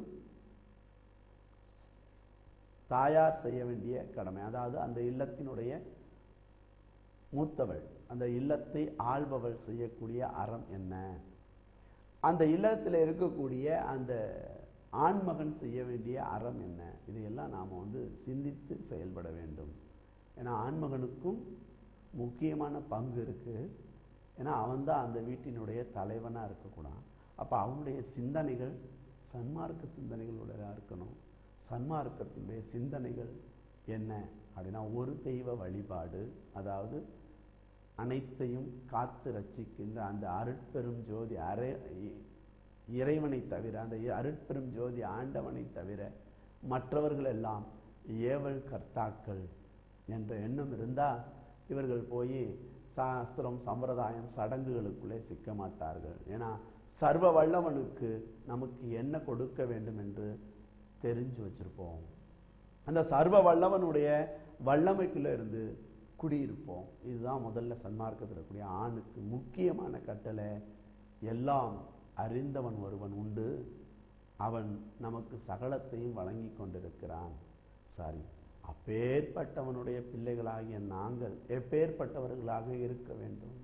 தாயார் செய்ய வேண்டிய கடமை, அதாவது அந்த இல்லத்தினுடைய மூத்தவள், அந்த இல்லத்தை ஆள்பவள் செய்யக்கூடிய அறம் என்ன, அந்த இல்லத்தில் இருக்கக்கூடிய அந்த ஆண்மகன் செய்ய வேண்டிய அறம் என்ன, இதையெல்லாம் நாம் சிந்தித்து செயல்பட வேண்டும். ஏன்னா ஆண்மகனுக்கும் முக்கியமான பங்கு இருக்குது. ஏன்னா அவன்தான் அந்த வீட்டினுடைய தலைவனாக இருக்கக்கூடாது. அப்போ அவனுடைய சிந்தனைகள் சன்மார்க்க சிந்தனைகளுடைய இருக்கணும். சன்மார்க்கத்தினுடைய சிந்தனைகள் என்ன அப்படின்னா, ஒரு தெய்வ வழிபாடு, அதாவது அனைத்தையும் காத்து ரட்சிக்கின்ற அந்த அருட்பெரும் ஜோதி இறைவனை தவிர, அந்த அருட்பெரும் ஜோதி ஆண்டவனை தவிர மற்றவர்கள் எல்லாம் ஏவல் கர்த்தாக்கள் என்ற எண்ணம் இருந்தால் இவர்கள் போய் சாஸ்திரம் சம்பிரதாயம் சடங்குகளுக்குள்ளே சிக்க மாட்டார்கள். ஏன்னா சர்வ வல்லவனுக்கு நமக்கு என்ன கொடுக்க வேண்டும் என்று தெரிஞ்சு வச்சிருப்போம். அந்த சர்வ வல்லவனுடைய வல்லமைக்குள்ள இருந்து குடியிருப்போம். இதுதான் முதல்ல சன்மார்க்கத்தில் இருக்கக்கூடிய ஆணுக்கு முக்கியமான கட்டளை. எல்லாம் அறிந்தவன் ஒருவன் உண்டு, அவன் நமக்கு சகலத்தையும் வழங்கி கொண்டிருக்கிறான். சாரி, அப்பேற்பட்டவனுடைய பிள்ளைகளாகிய நாங்கள் எப்பேற்பட்டவர்களாக இருக்க வேண்டும்?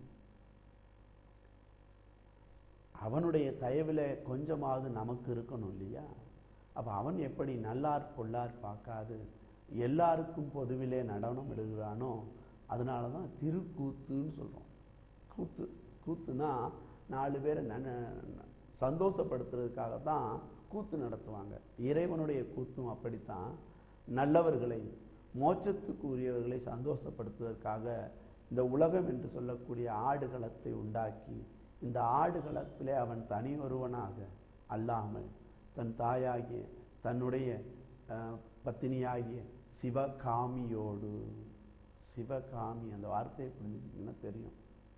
அவனுடைய தயவில் கொஞ்சமாவது நமக்கு இருக்கணும் இல்லையா? அப்போ அவன் எப்படி நல்லார் பொல்லார் பார்க்காது எல்லாருக்கும் பொதுவிலே நடனம் எடுக்கிறானோ, அதனால தான் திருக்கூத்துன்னு சொல்கிறோம். கூத்துனா 4 பேரை சந்தோஷப்படுத்துறதுக்காக தான் கூத்து நடத்துவாங்க. இறைவனுடைய கூத்தும் அப்படித்தான். நல்லவர்களை, மோட்சத்துக்கு உரியவர்களை சந்தோஷப்படுத்துவதற்காக இந்த உலகம் என்று சொல்லக்கூடிய ஆடுகளத்தை உண்டாக்கி, இந்த ஆடுகளத்திலே அவன் தனி ஒருவனாக அல்லாமல் தன் தாயாகிய தன்னுடைய பத்தினியாகிய சிவகாமியோடு, சிவகாமி அந்த வார்த்தையை புரிஞ்சுக்கிட்டீங்கன்னா தெரியும்.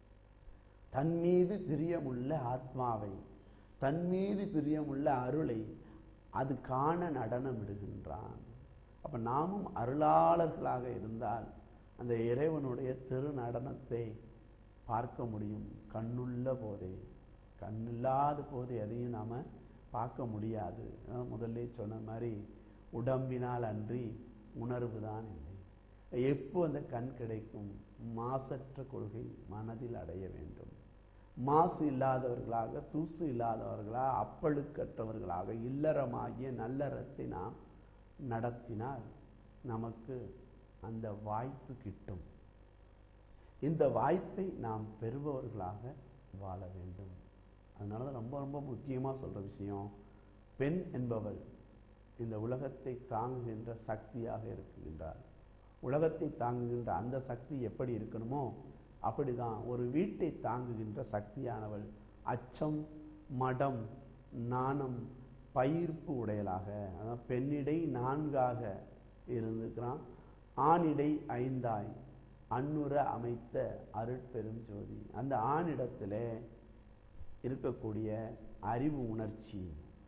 தன் மீது பிரியமுள்ள ஆத்மாவை, தன் மீது பிரியமுள்ள அருளை அது காண நடனம் இடுகின்றான். அப்ப நாமும் அருளாளர்களாக இருந்தால் அந்த இறைவனுடைய திரு நடனத்தை பார்க்க முடியும். கண்ணுள்ள போதே, கண்ணில்லாத போது எதையும் நாம பார்க்க முடியாது. முதல்ல சொன்ன மாதிரி உடம்பினால் அன்றி உணர்வு தான் இல்லை. எப்போ அந்த கண் கிடைக்கும்? மாசற்ற கொள்கை மனதில் அடைய வேண்டும். மாசு இல்லாதவர்களாக, தூசு இல்லாதவர்களாக, அப்பழுக்கற்றவர்களாக இல்லறமாகிய நல்லறத்தை நாம் நடத்தினால் நமக்கு அந்த வாய்ப்பு கிட்டும். இந்த வாய்ப்பை நாம் பெறுபவர்களாக வாழ வேண்டும். அதனால தான் ரொம்ப ரொம்ப முக்கியமாக சொல்கிற விஷயம், பெண் என்பவள் இந்த உலகத்தை தாங்குகின்ற சக்தியாக இருக்குகின்றார். உலகத்தை தாங்குகின்ற அந்த சக்தி எப்படி இருக்கணுமோ அப்படிதான் ஒரு வீட்டை தாங்குகின்ற சக்தியானவள் அச்சம், மடம், நாணம், பயிர்ப்பு உடையலாக, அதாவது பெண்ணிடை 4ஆக இருந்திருக்கிறான், ஆணிடை 5ஆய் அன்னுர அமைத்த அருட்பெரும் ஜோதி. அந்த ஆணிடத்தில் இருக்கக்கூடிய அறிவு உணர்ச்சி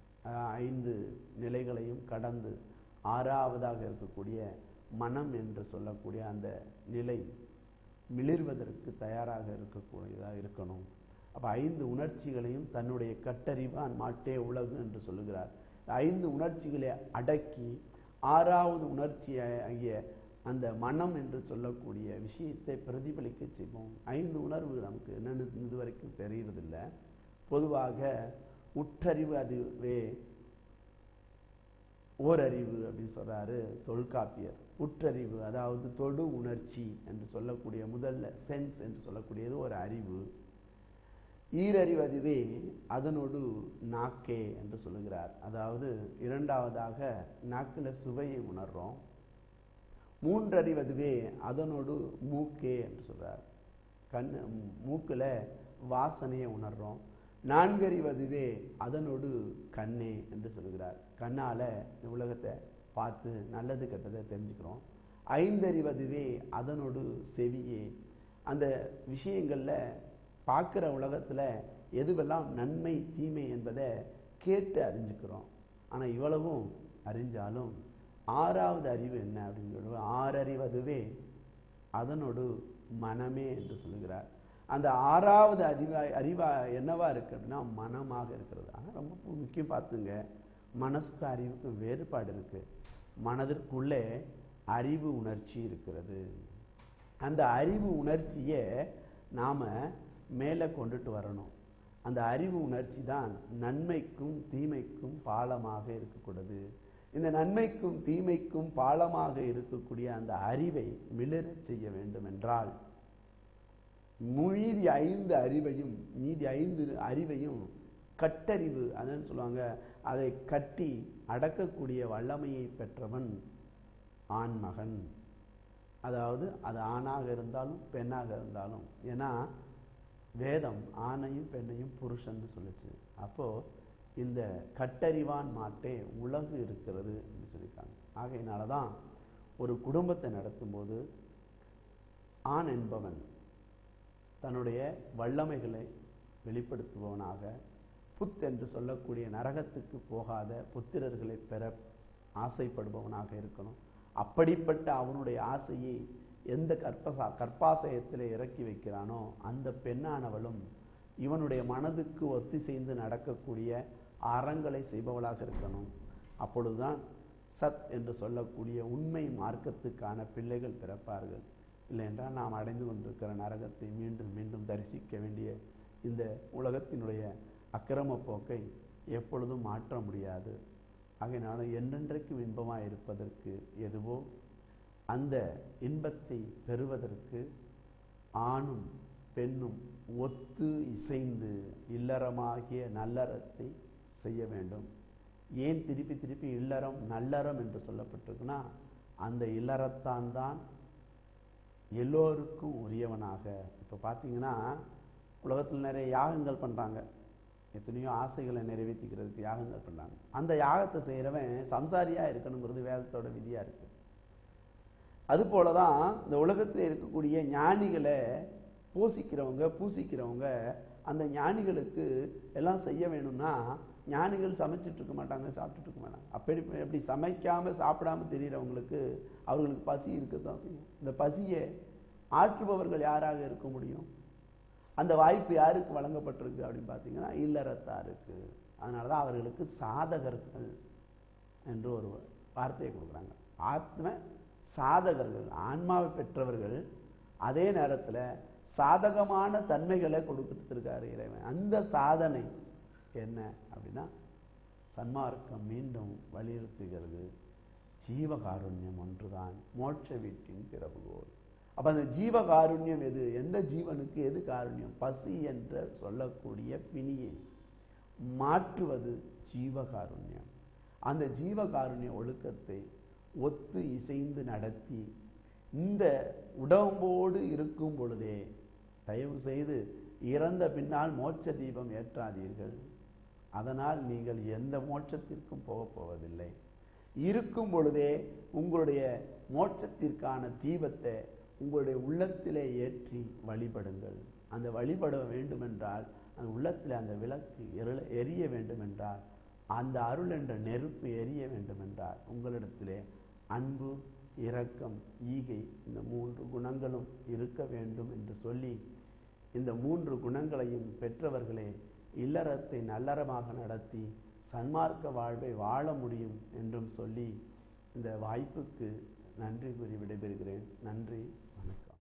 5 நிலைகளையும் கடந்து 6ஆவதாக இருக்கக்கூடிய மனம் என்று சொல்லக்கூடிய அந்த நிலை மிளிர்வதற்கு தயாராக இருக்கக்கூடியதாக இருக்கணும். அப்போ 5 உணர்ச்சிகளையும் தன்னுடைய கட்டறிவான் மாட்டே உலகு என்று சொல்லுகிறார். 5 உணர்ச்சிகளை அடக்கி 6ஆவது உணர்ச்சி ஆகிய அந்த மனம் என்று சொல்லக்கூடிய விஷயத்தை பிரதிபலிக்க செய்வோம். 5 உணர்வு நமக்கு என்னென்னு இதுவரைக்கும் தெரியறதில்லை. பொதுவாக உற்றறிவு அதுவே ஓரறிவு அப்படின்னு சொல்றாரு தொல்காப்பியர். உற்றறிவு அதாவது தொடு உணர்ச்சி என்று சொல்லக்கூடிய முதல்ல சென்ஸ் என்று சொல்லக்கூடியது ஒரு அறிவு. ஈரறிவு அதுவே அதனோடு நாக்கே என்று சொல்லுகிறார். அதாவது 2ஆவதாக நாக்கில் சுவையை உணர்றோம். 3அறிவு அதுவே அதனோடு மூக்கே என்று சொல்றார். மூக்கில் வாசனையை உணர்றோம். 4அறிவு அதுவே அதனோடு கண்ணே என்று சொல்கிறார். கண்ணால் இந்த உலகத்தை பார்த்து நல்லது கெட்டதை தெரிஞ்சுக்கிறோம். 5அறிவு அதுவே அதனோடு செவியே, அந்த விஷயங்களில் பார்க்குற உலகத்தில் எதுவெல்லாம் நன்மை தீமை என்பதை கேட்டு அறிஞ்சுக்கிறோம். ஆனால் இவ்வளவும் அறிஞ்சாலும் 6ஆவது அறிவு என்ன அப்படின்னு சொல்லுவோம். 6அறிவு அதுவே அதனோடு மனமே என்று சொல்லுகிறார். அந்த 6ஆவது அறிவா என்னவா இருக்கு அப்படின்னா மனமாக இருக்கிறது. ஆனால் ரொம்ப முக்கியம் பார்த்துங்க, மனசுக்கும் அறிவுக்கும் வேறுபாடு இருக்கு. மனதிற்குள்ளே அறிவு உணர்ச்சி இருக்கிறது. அந்த அறிவு உணர்ச்சியை நாம் மேலே கொண்டுட்டு வரணும். அந்த அறிவு உணர்ச்சி தான் நன்மைக்கும் தீமைக்கும் பாலமாக இருக்கக்கூடாது. இந்த நன்மைக்கும் தீமைக்கும் பாலமாக இருக்கக்கூடிய அந்த அறிவை மிளிரச் செய்ய வேண்டும் என்றால் மீதி 5 அறிவையும் கட்டறிவு அதான் சொல்லுவாங்க, அதை கட்டி அடக்கக்கூடிய வல்லமையை பெற்றவன் ஆண்மகன். அதாவது அது ஆணாக இருந்தாலும் பெண்ணாக இருந்தாலும், ஏன்னா வேதம் ஆணையும் பெண்ணையும் புருஷன் சொல்லுச்சு. அப்போ இந்த கட்டறிவான் மாட்டே உலகு இருக்கிறது அப்படின்னு சொல்லியிருக்காங்க. ஆகையினால தான் ஒரு குடும்பத்தை நடத்தும் போது ஆண் என்பவன் தன்னுடைய வல்லமைகளை வெளிப்படுத்துபவனாக, புத் என்று சொல்லக்கூடிய நரகத்துக்கு போகாத புத்திரர்களை பெற ஆசைப்படுபவனாக இருக்கணும். அப்படிப்பட்ட அவனுடைய ஆசையை எந்த கற்பாசயத்தில் இறக்கி வைக்கிறானோ அந்த பெண்ணானவளும் இவனுடைய மனதுக்கு ஒத்திசைந்து நடக்கக்கூடிய அறங்களை செய்பவளாக இருக்கணும். அப்பொழுதுதான் சத் என்று சொல்லக்கூடிய உண்மை மார்க்கத்துக்கான பிள்ளைகள் பிறப்பார்கள். இல்லை என்றால் நாம் அடைந்து கொண்டிருக்கிற நரகத்தை மீண்டும் மீண்டும் தரிசிக்க வேண்டிய இந்த உலகத்தினுடைய அக்கிரம போக்கை எப்பொழுதும் மாற்ற முடியாது. ஆகையினால என்றென்றைக்கும் இன்பமாக இருப்பதற்கு எதுவோ அந்த இன்பத்தை பெறுவதற்கு ஆணும் பெண்ணும் ஒத்து இசைந்து இல்லறமாகிய நல்லறத்தை செய்ய வேண்டும். ஏன் திருப்பி திருப்பி இல்லறம் நல்லறம் என்று சொல்லப்பட்டிருக்குன்னா, அந்த இல்லறத்தான் தான் எல்லோருக்கும் உரியவனாக. இப்போ பார்த்தீங்கன்னா உலகத்தில் நிறைய யாகங்கள் பண்ணுறாங்க, எத்தனையோ ஆசைகளை நிறைவேற்றிக்கிறதுக்கு யாகங்கள் பண்ணுறாங்க. அந்த யாகத்தை செய்கிறவன் சம்சாரியாக இருக்கணுங்கிறது வேதத்தோட விதியாக இருக்குது. அதுபோல தான் இந்த உலகத்தில் இருக்கக்கூடிய ஞானிகளை பூசிக்கிறவங்க அந்த ஞானிகளுக்கு எல்லாம் செய்ய வேணும்னா ஞானிகள் சமைச்சிட்டு இருக்க மாட்டாங்க, சாப்பிட்டுட்டு இருக்க மாட்டாங்க. அப்படி சமைக்காமல் சாப்பிடாமல் தெரிகிறவங்களுக்கு அவர்களுக்கு பசி இருக்கத்தான் செய்யும். இந்த பசியை ஆற்றுபவர்கள் யாராக இருக்க முடியும்? அந்த வாய்ப்பு யாருக்கு வழங்கப்பட்டிருக்கு அப்படின்னு பார்த்தீங்கன்னா இல்லறத்தாருக்கு. அதனால தான் அவர்களுக்கு சாதகர்கள் என்று ஒரு வார்த்தையை கொடுக்குறாங்க. ஆத்ம சாதகர்கள், ஆன்மாவை பெற்றவர்கள். அதே நேரத்தில் சாதகமான தன்மைகளை கொடுத்துருக்காரு இறைவன். அந்த சாதனை என்ன அப்படின்னா சன்மார்க்கம் மீண்டும் வலியுறுத்துகிறது. ஜீவகாருண்யம் ஒன்றுதான் மோட்ச வீட்டின் திறவுகோல். அப்போ அந்த ஜீவகாருண்யம் எது? எந்த ஜீவனுக்கு எது காருண்யம்? பசி என்ற சொல்லக்கூடிய பிணியை மாற்றுவது ஜீவகாருண்யம். அந்த ஜீவகாருண்ய ஒழுக்கத்தை ஒத்து இசைந்து நடத்தி இந்த உடம்போடு இருக்கும் பொழுதே தயவு செய்து இறந்த பின்னால் மோட்ச தீபம் ஏற்றாதீர்கள். அதனால் நீங்கள் எந்த மோட்சத்திற்கும் போவதில்லை. இருக்கும் பொழுதே உங்களுடைய மோட்சத்திற்கான தீபத்தை உங்களுடைய உள்ளத்திலே ஏற்றி வழிபடுங்கள். அந்த வழிபட வேண்டுமென்றால் அந்த உள்ளத்தில் அந்த விளக்கு எரிய வேண்டுமென்றால், அந்த அருள் என்ற நெருப்பு எரிய வேண்டுமென்றால் உங்களிடத்திலே அன்பு, இரக்கம், ஈகை இந்த 3 குணங்களும் இருக்க வேண்டும் என்று சொல்லி, இந்த 3 குணங்களையும் பெற்றவர்களே இல்லறத்தை நல்லறமாக நடத்தி சன்மார்க்க வாழ்வை வாழ முடியும் என்றும் சொல்லி இந்த வாய்ப்புக்கு நன்றி கூறி விடைபெறுகிறேன். நன்றி, வணக்கம்.